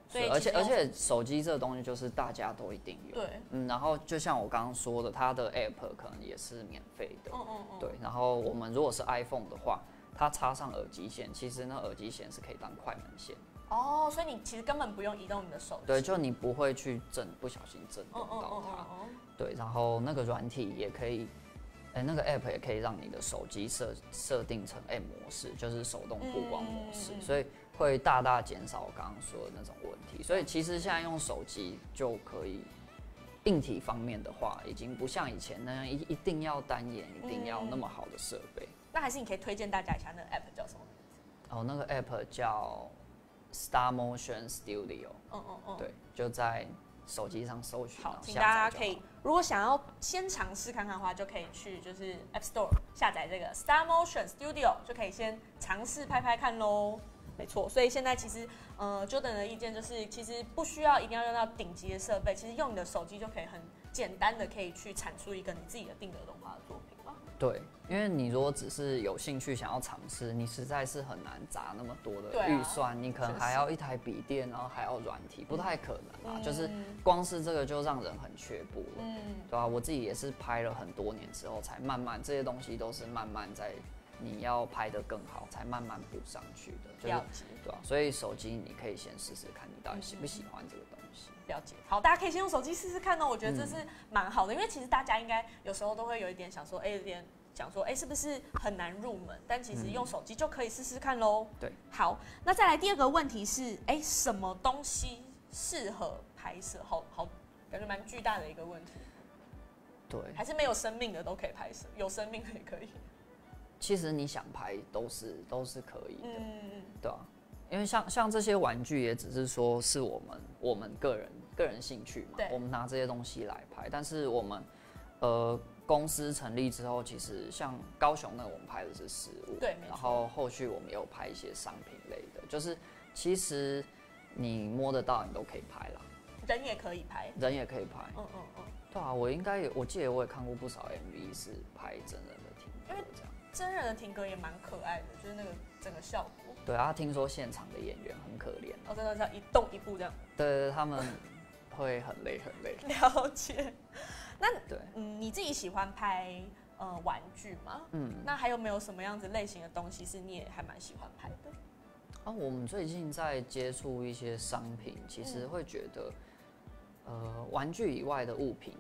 所以而且而且手机这个东西就是大家都一定有。 对， 嗯，然后就像我刚刚说的，它的 App 可能也是免费的。 嗯嗯嗯。 对，然后我们如果是 iPhone 的话，它插上耳机线，其实那耳机线是可以当快门线。 哦，所以你其实根本不用移动你的手机。 对，就你不会去震，不小心震动到它。对，然后那个软体也可以，哎、欸，那个 App 也可以让你的手机设设定成 M 模式，就是手动曝光模式，嗯、所以会大大减少我刚刚说的那种问题。所以其实现在用手机就可以，硬体方面的话，已经不像以前那样一一定要单眼，一定要那么好的设备。嗯、 那还是你可以推荐大家一下那个 App 叫什么名字？ 哦，那个 App 叫 Star Motion Studio。嗯嗯嗯。对，就在手机上搜寻。 好，请大家可以，如果想要先尝试看看的话，就可以去就是 App Store 下载这个 Star Motion Studio， 就可以先尝试拍拍看喽。没错，所以现在其实呃 Jordan 的意见就是，其实不需要一定要用到顶级的设备，其实用你的手机就可以很简单的可以去产出一个你自己的定格动画的作品了。 对，因为你如果只是有兴趣想要尝试，你实在是很难砸那么多的预算，啊、你可能还要一台笔电，然后还要软体，不太可能啊。嗯、就是光是这个就让人很却步了，嗯、对吧、啊？我自己也是拍了很多年之后，才慢慢这些东西都是慢慢在你要拍得更好，才慢慢补上去的，就是对吧、啊？所以手机你可以先试试看，你到底喜不喜欢这个东西。 了解，好，大家可以先用手机试试看哦。我觉得这是蛮好的，因为其实大家应该有时候都会有一点想说，哎、欸，有点想说，哎、欸，是不是很难入门？但其实用手机就可以试试看喽。 对， 好，那再来第二个问题是，哎、欸，什么东西适合拍摄？好好，感觉蛮巨大的一个问题。 对， 还是没有生命的都可以拍摄，有生命的也可以。 其实你想拍都是都是可以的，嗯，对啊。因为像像这些玩具，也只是说是我们我们个人个人兴趣嘛，我们拿这些东西来拍。但是我们呃公司成立之后，其实像高雄那个我们拍的是实物， 对， 然后后续我们也有拍一些商品类的，就是其实你摸得到你都可以拍啦， 人也可以拍， 人也可以拍， 嗯嗯嗯， 对啊，我应该有，我记得我也看过不少 M V 是拍真人的停格这样。 真人的停格也蛮可爱的，就是那个整个效果。 对啊，听说现场的演员很可怜， 哦，真的是要一动一步这样。 对对对，他们会很累很累。 了解。那对， 嗯，你自己喜欢拍呃玩具吗？嗯，那还有没有什么样子类型的东西是你也还蛮喜欢拍的？ 啊，我们最近在接触一些商品，其实会觉得，嗯、呃，玩具以外的物品。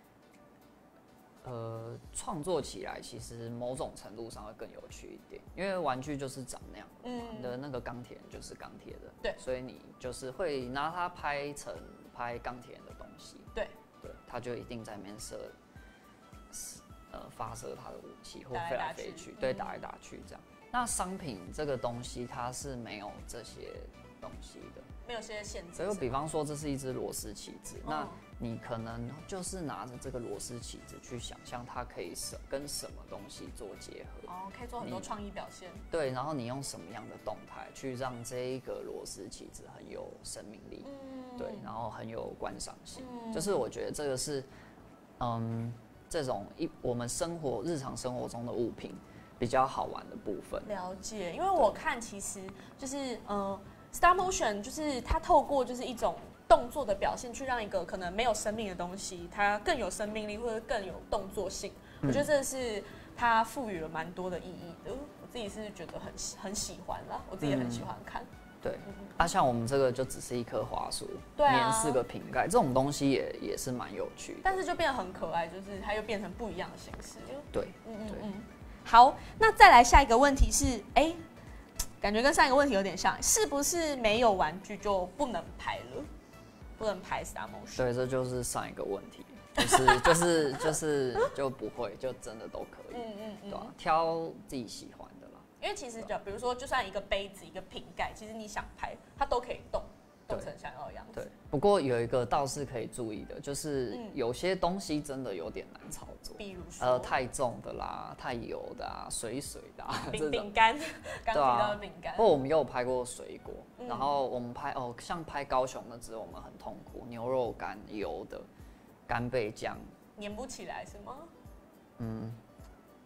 呃，创作起来其实某种程度上会更有趣一点，因为玩具就是长那样的嘛，你的那个钢铁人就是钢铁的， 对， 所以你就是会拿它拍成拍钢铁人的东西， 对， 对，他就一定在那边射，呃，发射他的武器或飞来飞去，对，打来打去这样。那商品这个东西它是没有这些东西的， 没有这些限制。 所以比方说这是一只螺丝起子，哦、那你可能就是拿着这个螺丝起子去想象它可以什跟什么东西做结合， 哦，可以做很多创意表现。 对，然后你用什么样的动态去让这一个螺丝起子很有生命力，嗯、对，然后很有观赏性，嗯、就是我觉得这个是，嗯，这种一我们生活日常生活中的物品比较好玩的部分。 了解，因为我看其实就是呃 ，Star Motion 就是它透过就是一种动作的表现，去让一个可能没有生命的东西，它更有生命力或者更有动作性。嗯、我觉得这是它赋予了蛮多的意义的。我自己是觉得很很喜欢啦，我自己也很喜欢看。嗯、 对，嗯、啊，像我们这个就只是一棵花束， 对啊， 粘四个瓶盖，这种东西也也是蛮有趣的。 但是就变得很可爱，就是它又变成不一样的形式。 对， 嗯嗯嗯。好，那再来下一个问题是，哎，感觉跟上一个问题有点像，是不是没有玩具就不能拍了？不能拍 Star Motion？ 对，这就是上一个问题，就是就是就是就不会，就真的都可以，嗯嗯嗯，对吧、啊？挑自己喜欢的啦。 因为其实就比如说，就算一个杯子、一个瓶盖，其实你想拍，它都可以动。动成想要的样子。 对，不过有一个倒是可以注意的，就是有些东西真的有点难操作， 比如说呃太重的啦、太油的啊、水水的啊， 饼饼干，刚提到的饼干。 不过我们也有拍过水果，嗯、然后我们拍哦，像拍高雄那只我们很痛苦，牛肉干油的干贝酱， 粘不起来是吗？ 嗯。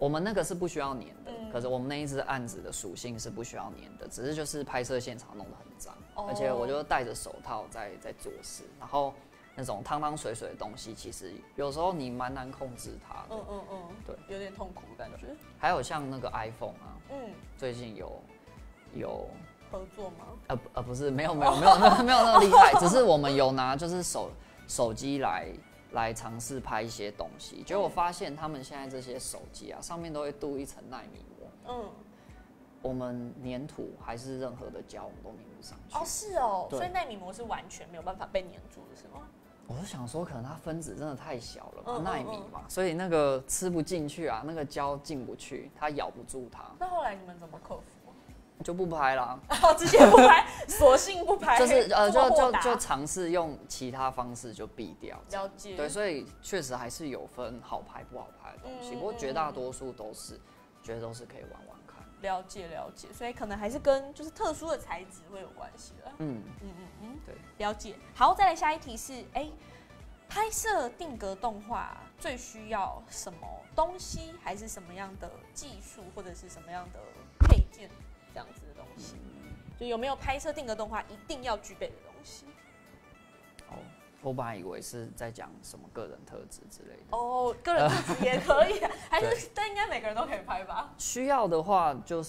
我们那个是不需要粘的， 嗯、 可是我们那一支案子的属性是不需要粘的，只是就是拍摄现场弄得很脏，哦、而且我就戴着手套在在做事，然后那种汤汤水水的东西，其实有时候你蛮难控制它的。 嗯嗯嗯， 对， 有点痛苦的感觉。 还有像那个 iPhone 啊， 嗯， 最近有有合作吗？ 呃呃不是，没有没有没有没有没有那么厉害，只是我们有拿就是手手机来。来尝试拍一些东西，结果我发现他们现在这些手机啊，上面都会镀一层奈米膜。嗯，我们粘土还是任何的胶，我们都粘不上去。 哦，是哦，所以奈米膜是完全没有办法被粘住的，是吗？ 我就想说，可能它分子真的太小了吧，奈米嘛，所以那个吃不进去啊，那个胶进不去，它咬不住它。 那后来你们怎么克服？ 就不拍啦， 哦，直接不拍，索性不拍， 就是呃，就就就尝试用其他方式就避掉。 了解。 对，所以确实还是有分好拍不好拍的东西，嗯、不过绝大多数都是，觉得都是可以玩玩看。 了解了解，所以可能还是跟就是特殊的材质会有关系的。嗯嗯嗯嗯，对，了解。好，再来下一题是，哎、欸，拍摄定格动画最需要什么东西，还是什么样的技术，或者是什么样的配件？这样子的东西，就有没有拍摄定格动画一定要具备的东西？ 哦，我本来以为是在讲什么个人特质之类的。 哦，个人特质也可以，还是但应该每个人都可以拍吧？ 需要的话就是，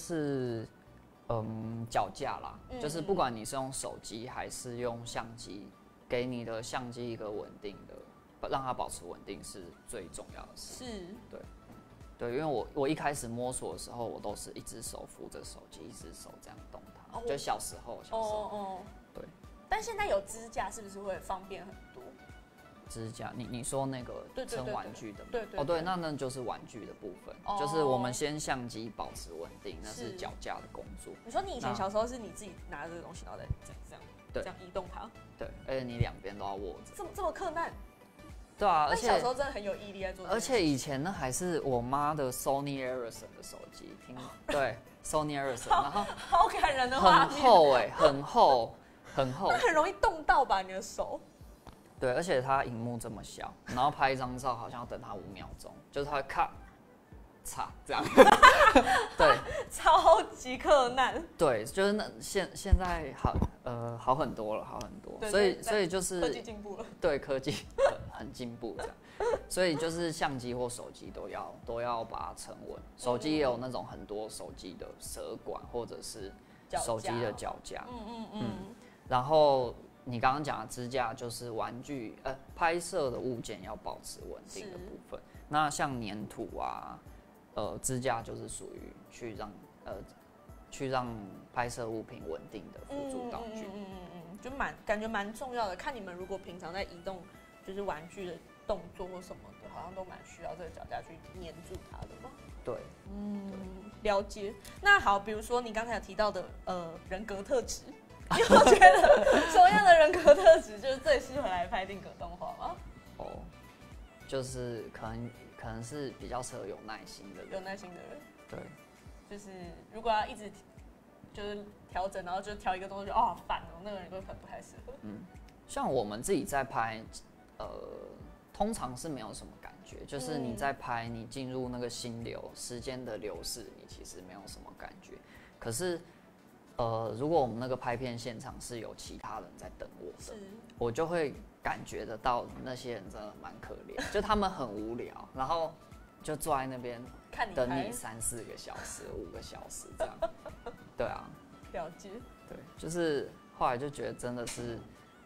嗯，脚架啦，嗯、就是不管你是用手机还是用相机，给你的相机一个稳定的，让它保持稳定是最重要的事。 是， 对。对，因为我我一开始摸索的时候，我都是一只手扶着手机，一只手这样动它。哦、就小时候，小时候。哦哦。对。 但现在有支架，是不是会方便很多？ 支架，你你说那个撑玩具的吗？ 对 对, 对, 对。 哦，对，那那就是玩具的部分，哦、就是我们先相机保持稳定，那是脚架的工作。 你说你以前小时候是你自己拿着这个东西，然后再这样这样移动它？ 对，而且你两边都要握着。 这么这么困难？对啊，而且小时候真的很有毅力在做。 而且以前呢，还是我妈的 Sony Ericsson 的手机，听对 Sony Ericsson， 然后好感人的画面， 很厚哎、欸，很厚，很厚， 那很容易冻到吧你的手？ 对，而且它荧幕这么小，然后拍一张照好像要等它五秒钟，就是它会咔嚓这样，对， 超级困难。 对，就是那现现在好呃好很多了，好很多， 对所以所以就是科技进步了， 对，科技很很进步这样，所以就是相机或手机都要都要把它撑稳。手机也有那种很多手机的舌管或者是手机的脚架，嗯嗯嗯，然后你刚刚讲的支架就是玩具呃拍摄的物件要保持稳定的部分，那像粘土啊。呃，支架就是属于去让呃去让拍摄物品稳定的辅助道具，嗯嗯嗯嗯，就蛮感觉蛮重要的。看你们如果平常在移动就是玩具的动作或什么的，好像都蛮需要这个脚架去黏住它的吧？ 对， 嗯，了解。那好，比如说你刚才有提到的呃人格特质，你有觉得什么样的人格特质就是最适合来拍定格动画吗？ 哦，就是可能。可能是比较适合有耐心的人， 有耐心的人， 对， 就是如果要一直就是调整，然后就调一个东西，哦，好烦哦，那个人就很不太适合。 嗯，像我们自己在拍，呃，通常是没有什么感觉，就是你在拍，你进入那个心流，时间的流逝，你其实没有什么感觉。可是，呃，如果我们那个拍片现场是有其他人在等我的，我就会。感觉得到那些人真的蛮可怜，就他们很无聊，然后就坐在那边等你三四个小时、五个小时这样。对啊， 了解。 对，就是后来就觉得真的是，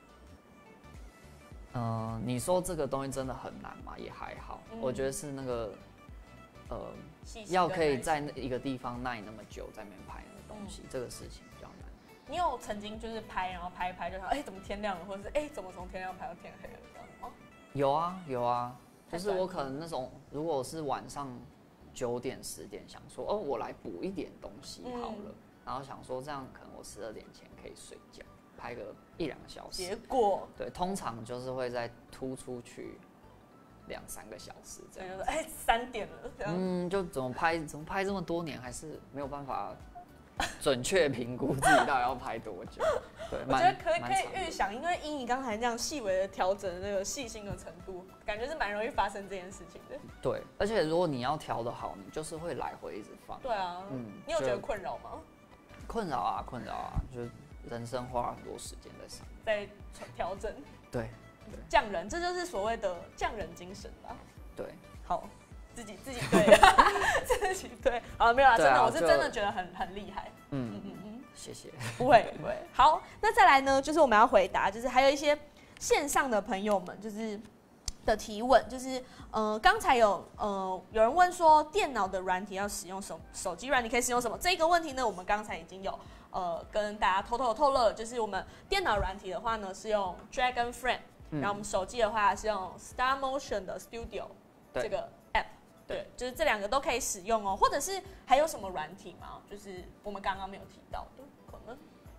嗯、呃，你说这个东西真的很难吗？也还好，嗯、我觉得是那个，呃，要可以在一个地方耐那么久在那边拍的东西，嗯、这个事情。 你有曾经就是拍，然后拍一拍就想，哎、欸，怎么天亮了，或者是哎、欸，怎么从天亮拍到天黑了这样吗？ 有啊，有啊，就是我可能那种，如果是晚上九点十点想说，哦，我来补一点东西好了，嗯、然后想说这样可能我十二点前可以睡觉，拍个一两个小时。 结果对，通常就是会再突出去两三个小时这样。 哎，三点了这样。 嗯，就怎么拍，怎么拍这么多年还是没有办法。准确评估自己到底要拍多久？ 对， 我觉得可以可以预想，因为依你刚才那样细微的调整的那个细心的程度，感觉是蛮容易发生这件事情的。 对，而且如果你要调得好，你就是会来回一直放。 对啊，嗯，你有觉得困扰吗？ 困扰啊，困扰啊，就是人生花了很多时间在上， 在调整。 对， 匠人，这就是所谓的匠人精神吧。 对， 好。自己自己对，自己对，好没有啦，真的，啊、我是真的觉得很很厉害。嗯嗯嗯嗯， 谢谢。 不会不会。好，那再来呢，就是我们要回答，就是还有一些线上的朋友们就是的提问，就是呃刚才有呃有人问说电脑的软体要使用手手机软体可以使用什么？这个问题呢，我们刚才已经有呃跟大家偷偷透露了，就是我们电脑软体的话呢是用 Dragon Frame，、嗯、然后我们手机的话是用 Star Motion 的 Studio 这个。对，就是这两个都可以使用哦，或者是还有什么软体吗？就是我们刚刚没有提到的，可能。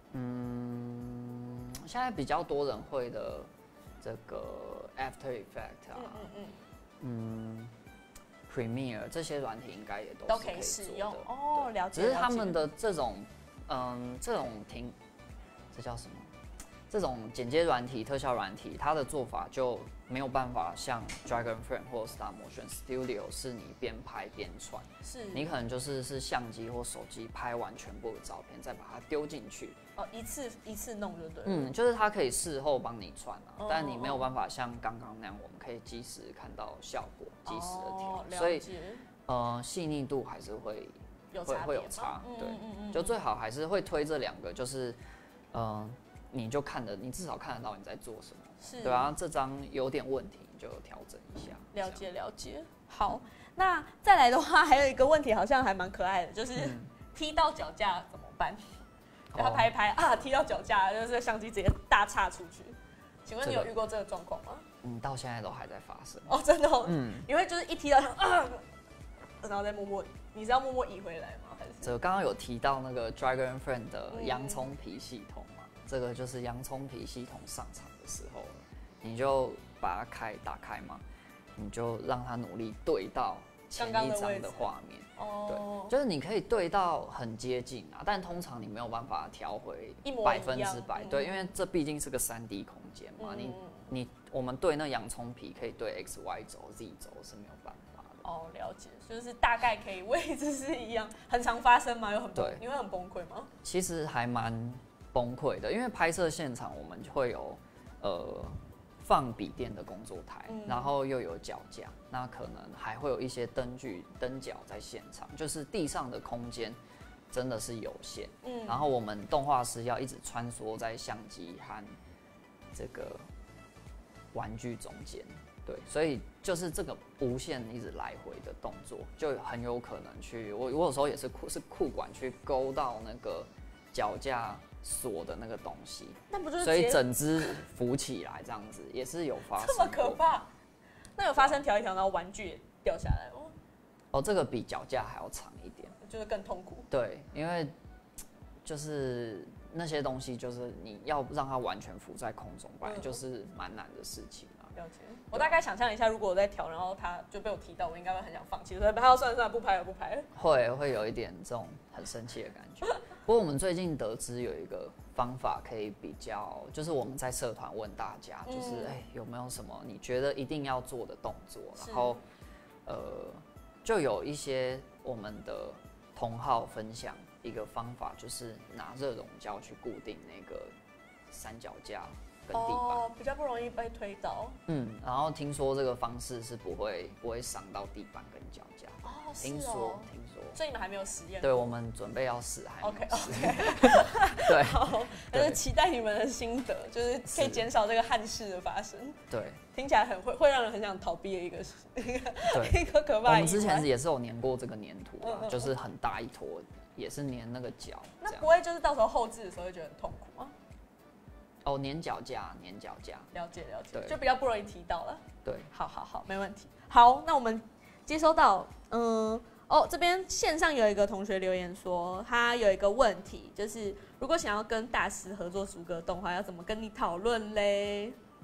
嗯，现在比较多人会的这个 After Effects 啊，嗯嗯嗯，嗯 Premiere 这些软体应该也都都可以使用哦，了解。 只是他们的这种，嗯，这种停，这叫什么？这种剪接软体、特效软体，它的做法就没有办法像 Dragon Frame 或 Star Motion Studio 是你边拍边传，是你可能就是是相机或手机拍完全部的照片，再把它丢进去。 哦，一次一次弄就对了。 嗯，就是它可以事后帮你传啊，哦、但你没有办法像刚刚那样，我们可以及时看到效果，及时的调，哦、所以呃细腻度还是会有会会有差。对，嗯嗯嗯就最好还是会推这两个，就是嗯。呃你就看得，你至少看得到你在做什么，是对啊。这张有点问题，你就调整一下。 了解了解。好，那再来的话，还有一个问题，好像还蛮可爱的，就是、嗯、踢到脚架怎么办？然后拍一拍、哦、啊，踢到脚架，就是相机直接大岔出去。请问你有遇过这个状况吗？ 嗯，到现在都还在发生。 哦，真的、哦。嗯。你会就是一踢到，啊，然后再默默，你是要默默移回来吗？还是？ 这刚刚有提到那个 Dragon Frame 的洋葱皮系统。嗯这个就是洋葱皮系统上场的时候了，你就把它开打开嘛，你就让它努力对到前一张的画面。哦，对，就是你可以对到很接近啊，但通常你没有办法调回百分之百，对，因为这毕竟是个三 D 空间嘛。嗯、你你我们对那洋葱皮可以对 X Y 轴、Z 轴是没有办法的。 哦，了解，就是大概可以位置是一样，很常发生吗？有很对，你会很崩溃吗？ 其实还蛮。崩溃的，因为拍摄现场我们会有呃放笔电的工作台，嗯、然后又有脚架，那可能还会有一些灯具灯脚在现场，就是地上的空间真的是有限，嗯，然后我们动画师要一直穿梭在相机和这个玩具中间，对，所以就是这个无限一直来回的动作，就很有可能去我我有时候也是库是库管去勾到那个脚架。锁的那个东西， 那不就是所以整只浮起来这样子，也是有发生过。 这么可怕？那有发生调一调，然后玩具也掉下来吗？ 哦，这个比脚架还要长一点， 就是更痛苦。 对，因为就是那些东西，就是你要让它完全浮在空中，本来就是蛮难的事情啊。 了解。我大概想象一下，如果我在调，然后它就被我提到，我应该会很想放弃，所以他要算了算了，不拍了不拍了。 会会有一点这种很生气的感觉。不过我们最近得知有一个方法可以比较，就是我们在社团问大家，就是哎、嗯欸、有没有什么你觉得一定要做的动作，然后呃就有一些我们的同好分享一个方法，就是拿热熔胶去固定那个三脚架跟地板， 哦，比较不容易被推倒。 嗯，然后听说这个方式是不会不会伤到地板跟脚架。 哦，是哦， 听说听说。 所以你们还没有实验？ 对，我们准备要试，还没有 OK 试。 OK。 对， 好，但是期待你们的心得，就是可以减少这个憾事的发生。 对， 听起来很会会让人很想逃避的一个一个可怕的。 我们之前也是有粘过这个粘土啊，嗯嗯嗯就是很大一坨，也是粘那个脚。 那不会就是到时候后置的时候会觉得很痛苦吗？ 哦，粘脚架，粘脚架。 了解了解，就比较不容易提到了。 对， 好好好，没问题。好，那我们接收到，嗯。哦，这边线上有一个同学留言说，他有一个问题，就是如果想要跟大师合作逐格动画，要怎么跟你讨论嘞？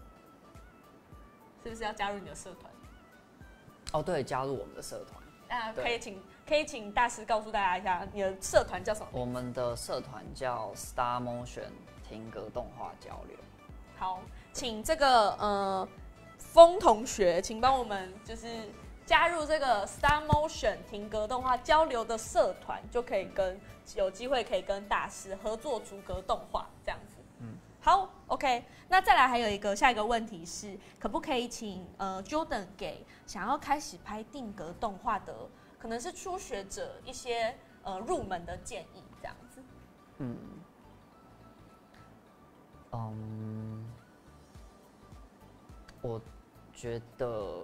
是不是要加入你的社团？ 哦，对，加入我们的社团。 那可以请可以请大师告诉大家一下，你的社团叫什么？ 我们的社团叫 Star Motion 停格动画交流。 好，请这个呃风同学，请帮我们就是加入这个 Star Motion 停格动画交流的社团，就可以跟有机会可以跟大师合作逐格动画这样子。嗯，好 ，OK。那再来还有一个下一个问题是，可不可以请呃 Jordan 给想要开始拍定格动画的，可能是初学者一些呃入门的建议这样子？ 嗯，嗯，我觉得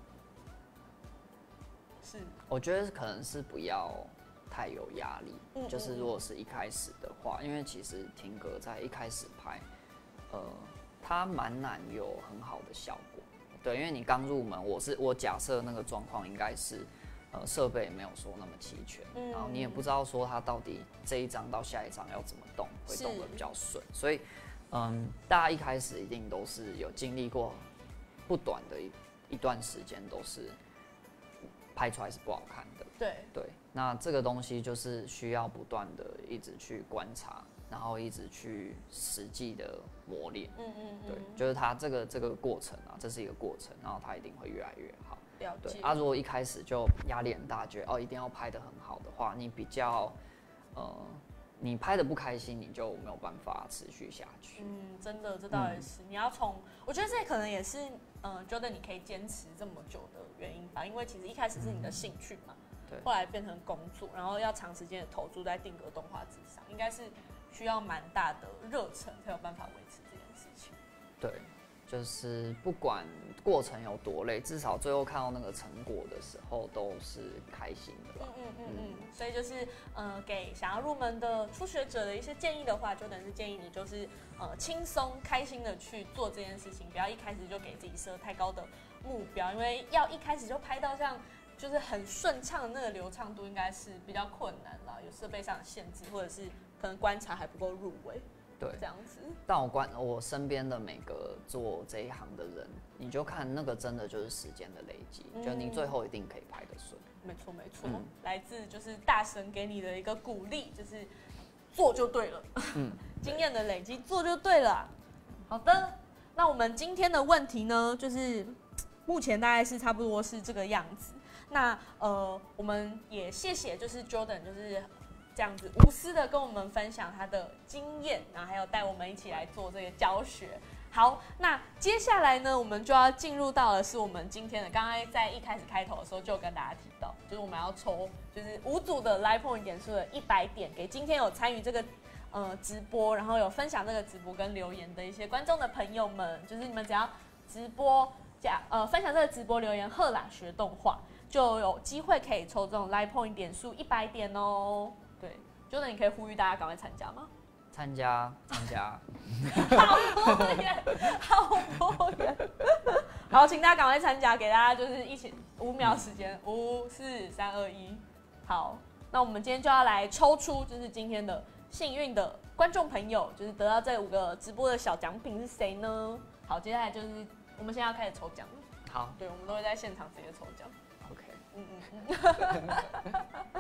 是， 我觉得可能是不要太有压力。 嗯嗯就是如果是一开始的话，因为其实停格在一开始拍，呃，它蛮难有很好的效果。对，因为你刚入门，我是我假设那个状况应该是，呃，设备没有说那么齐全， 嗯、 然后你也不知道说它到底这一张到下一张要怎么动，会动得比较顺，所以，嗯，大家一开始一定都是有经历过不短的一一段时间，都是拍出来是不好看的。 对对，那这个东西就是需要不断的一直去观察，然后一直去实际的磨练。 嗯嗯嗯， 对，就是它这个这个过程啊，这是一个过程，然后它一定会越来越好。 了解。 对啊，如果一开始就压力很大，觉得哦一定要拍得很好的话，你比较呃，你拍得不开心，你就没有办法持续下去。 嗯，真的，这倒也是。嗯、你要从，我觉得这可能也是，嗯、呃，觉得你可以坚持这么久的原因吧，因为其实一开始是你的兴趣嘛。嗯对， 后来变成工作，然后要长时间的投注在定格动画之上，应该是需要蛮大的热忱才有办法维持这件事情。 对，就是不管过程有多累，至少最后看到那个成果的时候都是开心的吧。 嗯嗯嗯嗯。所以就是呃，给想要入门的初学者的一些建议的话，就等于是建议你就是呃轻松开心的去做这件事情，不要一开始就给自己设太高的目标，因为要一开始就拍到像。就是很顺畅的那个流畅度应该是比较困难啦，有设备上的限制，或者是可能观察还不够入围， 对， 这样子。 但我观我身边的每个做这一行的人，你就看那个真的就是时间的累积，嗯、就你最后一定可以拍得顺。 没错没错，嗯、来自就是大神给你的一个鼓励，就是做就对了，嗯，经验的累积做就对了。好的，那我们今天的问题呢，就是目前大概是差不多是这个样子。那呃，我们也谢谢，就是 Jordan 就是这样子无私的跟我们分享他的经验，然后还有带我们一起来做这个教学。好，那接下来呢，我们就要进入到的是我们今天的，刚刚在一开始开头的时候就跟大家提到，就是我们要抽就是五组的 Live Point 点数的一百点，给今天有参与这个呃直播，然后有分享这个直播跟留言的一些观众的朋友们，就是你们只要直播加呃分享这个直播留言赫啦学动画。就有机会可以抽这种 Live Point 点数一百点哦。对 ，Jordan， 你可以呼吁大家赶快参加吗？ 参加，参加。 好多人，好多人。好，请大家赶快参加，给大家就是一起五秒时间，五、四、三、二、一。好，那我们今天就要来抽出，就是今天的幸运的观众朋友，就是得到这五个直播的小奖品是谁呢？好，接下来就是我们现在要开始抽奖了。 好， 对，我们都会在现场直接抽奖。 OK， 嗯嗯嗯。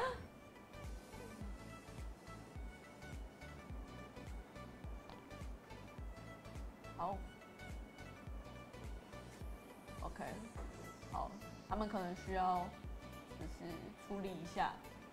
好 ，OK， 好，他们可能需要就是处理一下。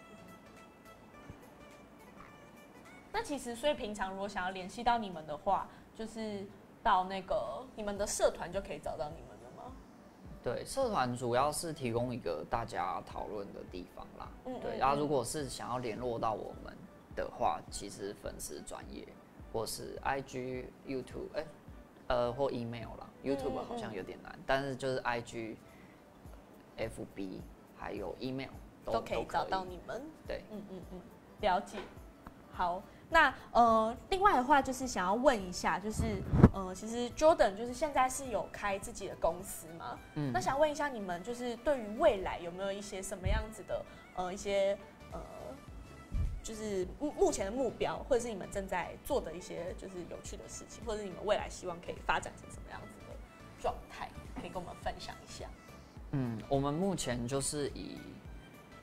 那其实，所以平常如果想要联系到你们的话，就是到那个你们的社团就可以找到你们了吗？ 对，社团主要是提供一个大家讨论的地方啦。嗯, 嗯, 嗯，对，然后如果是想要联络到我们的话，其实粉丝专页或是 I G、YouTube， 哎、欸，呃，或 email 啦。YouTube 好像有点难，嗯嗯但是就是 I G、F B 还有 email 都, 都可以找到你们。 对， 嗯嗯嗯，了解。好。那呃，另外的话就是想要问一下，就是呃，其实 Jordan 就是现在是有开自己的公司嘛？嗯。那想问一下你们，就是对于未来有没有一些什么样子的呃一些呃，就是目目前的目标，或者是你们正在做的一些就是有趣的事情，或者是你们未来希望可以发展成什么样子的状态，可以跟我们分享一下？ 嗯，我们目前就是以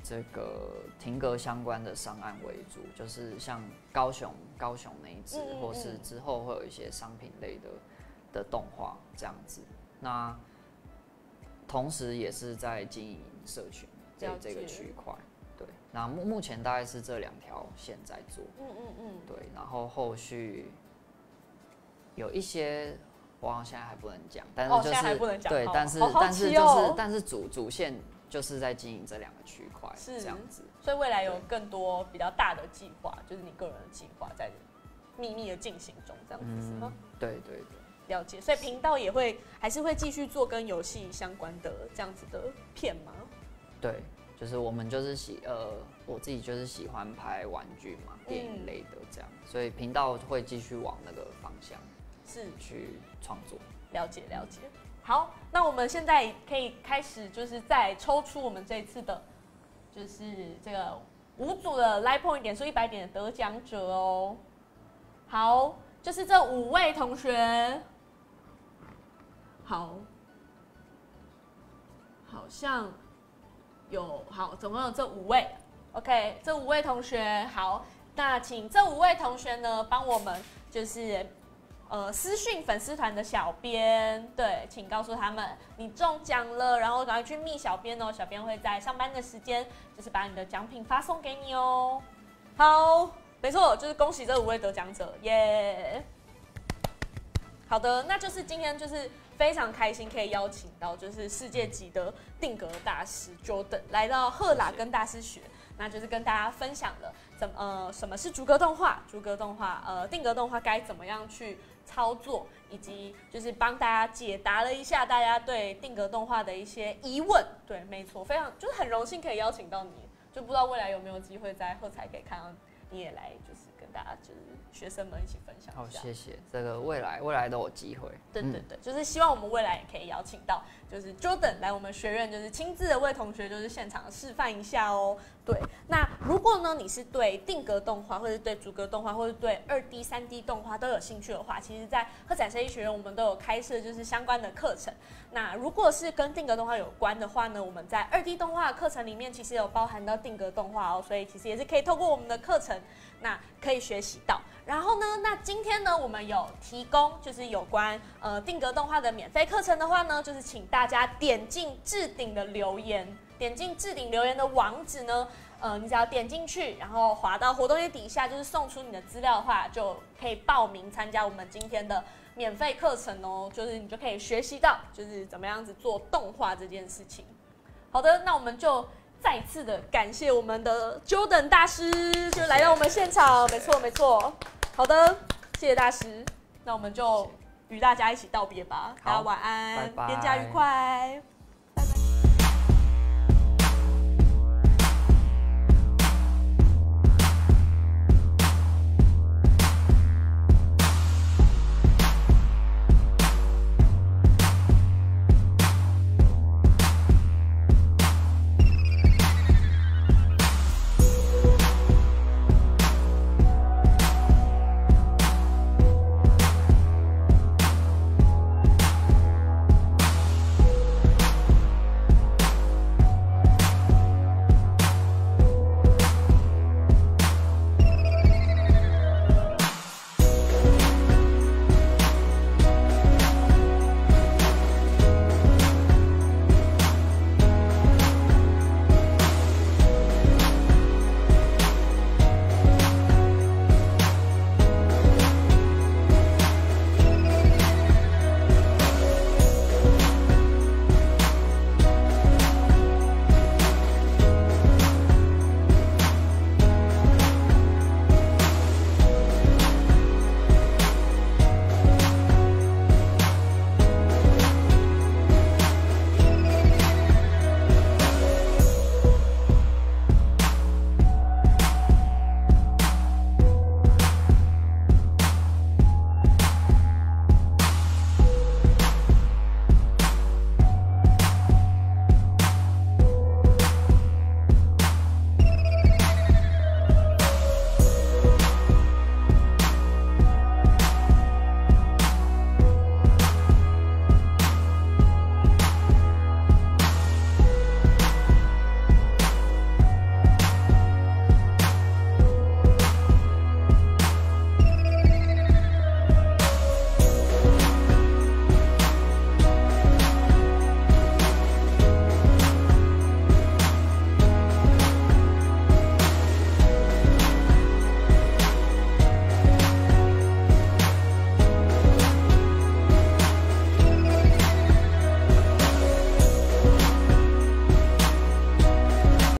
这个停格相关的商案为主，就是像高雄高雄那一支，嗯嗯嗯或是之后会有一些商品类的的动画这样子。那同时也是在经营社群这这个区块。对，那目目前大概是这两条线在做。嗯嗯嗯。对，然后后续有一些。我好像现在还不能讲，但是就是、哦、 现在还不能讲对，但是、 哦、 但是就是但是主主线就是在经营这两个区块，是这样子。 所以未来有更多比较大的计划，就是你个人的计划在秘密的进行中，这样子是吗？ 嗯、对对对， 了解。所以频道也会还是会继续做跟游戏相关的这样子的片吗？ 对，就是我们就是喜呃，我自己就是喜欢拍玩具嘛，电影类的这样，嗯、所以频道会继续往那个方向。是去创作， 了解了解。好，那我们现在可以开始，就是再抽出我们这一次的，就是这个五组的 Live Point 点数一百点的得奖者哦。好，就是这五位同学。好，好像有好，总共有这五位。OK， 这五位同学，好，那请这五位同学呢，帮我们就是。呃，私讯粉丝团的小编，对，请告诉他们你中奖了，然后赶快去密小编哦，小编会在上班的时间，就是把你的奖品发送给你哦。好，没错，就是恭喜这五位得奖者，耶、yeah！ 好的，那就是今天就是非常开心可以邀请到就是世界级的定格大师 Jordan 来到赫拉跟大师学。那就是跟大家分享了怎么呃什么是逐格动画，逐格动画呃定格动画该怎么样去操作，以及就是帮大家解答了一下大家对定格动画的一些疑问。对，没错，非常就是很荣幸可以邀请到你，就不知道未来有没有机会在喝彩可以看到你也来，就是跟大家就是学生们一起分享一下。 好，谢谢。这个未来未来都有机会。 对对对，嗯、就是希望我们未来也可以邀请到就是 Jordan 来我们学院，就是亲自的为同学就是现场示范一下哦。对，那如果呢你是对定格动画，或者对逐格动画，或者对二 D、三 D 动画都有兴趣的话，其实在赫展设计学院我们都有开设就是相关的课程。那如果是跟定格动画有关的话呢，我们在二 D 动画的课程里面其实有包含到定格动画哦，所以其实也是可以透过我们的课程，那可以学习到。然后呢，那今天呢我们有提供就是有关呃定格动画的免费课程的话呢，就是请大家点进置顶的留言。点进置顶留言的网址呢，呃，你只要点进去，然后滑到活动页底下，就是送出你的资料的话，就可以报名参加我们今天的免费课程哦。就是你就可以学习到，就是怎么样子做动画这件事情。好的，那我们就再次的感谢我们的 Jordan 大师，就来到我们现场。没错，没错。好的，谢谢大师。那我们就与大家一起道别吧。大家晚安， 拜拜， 连假愉快。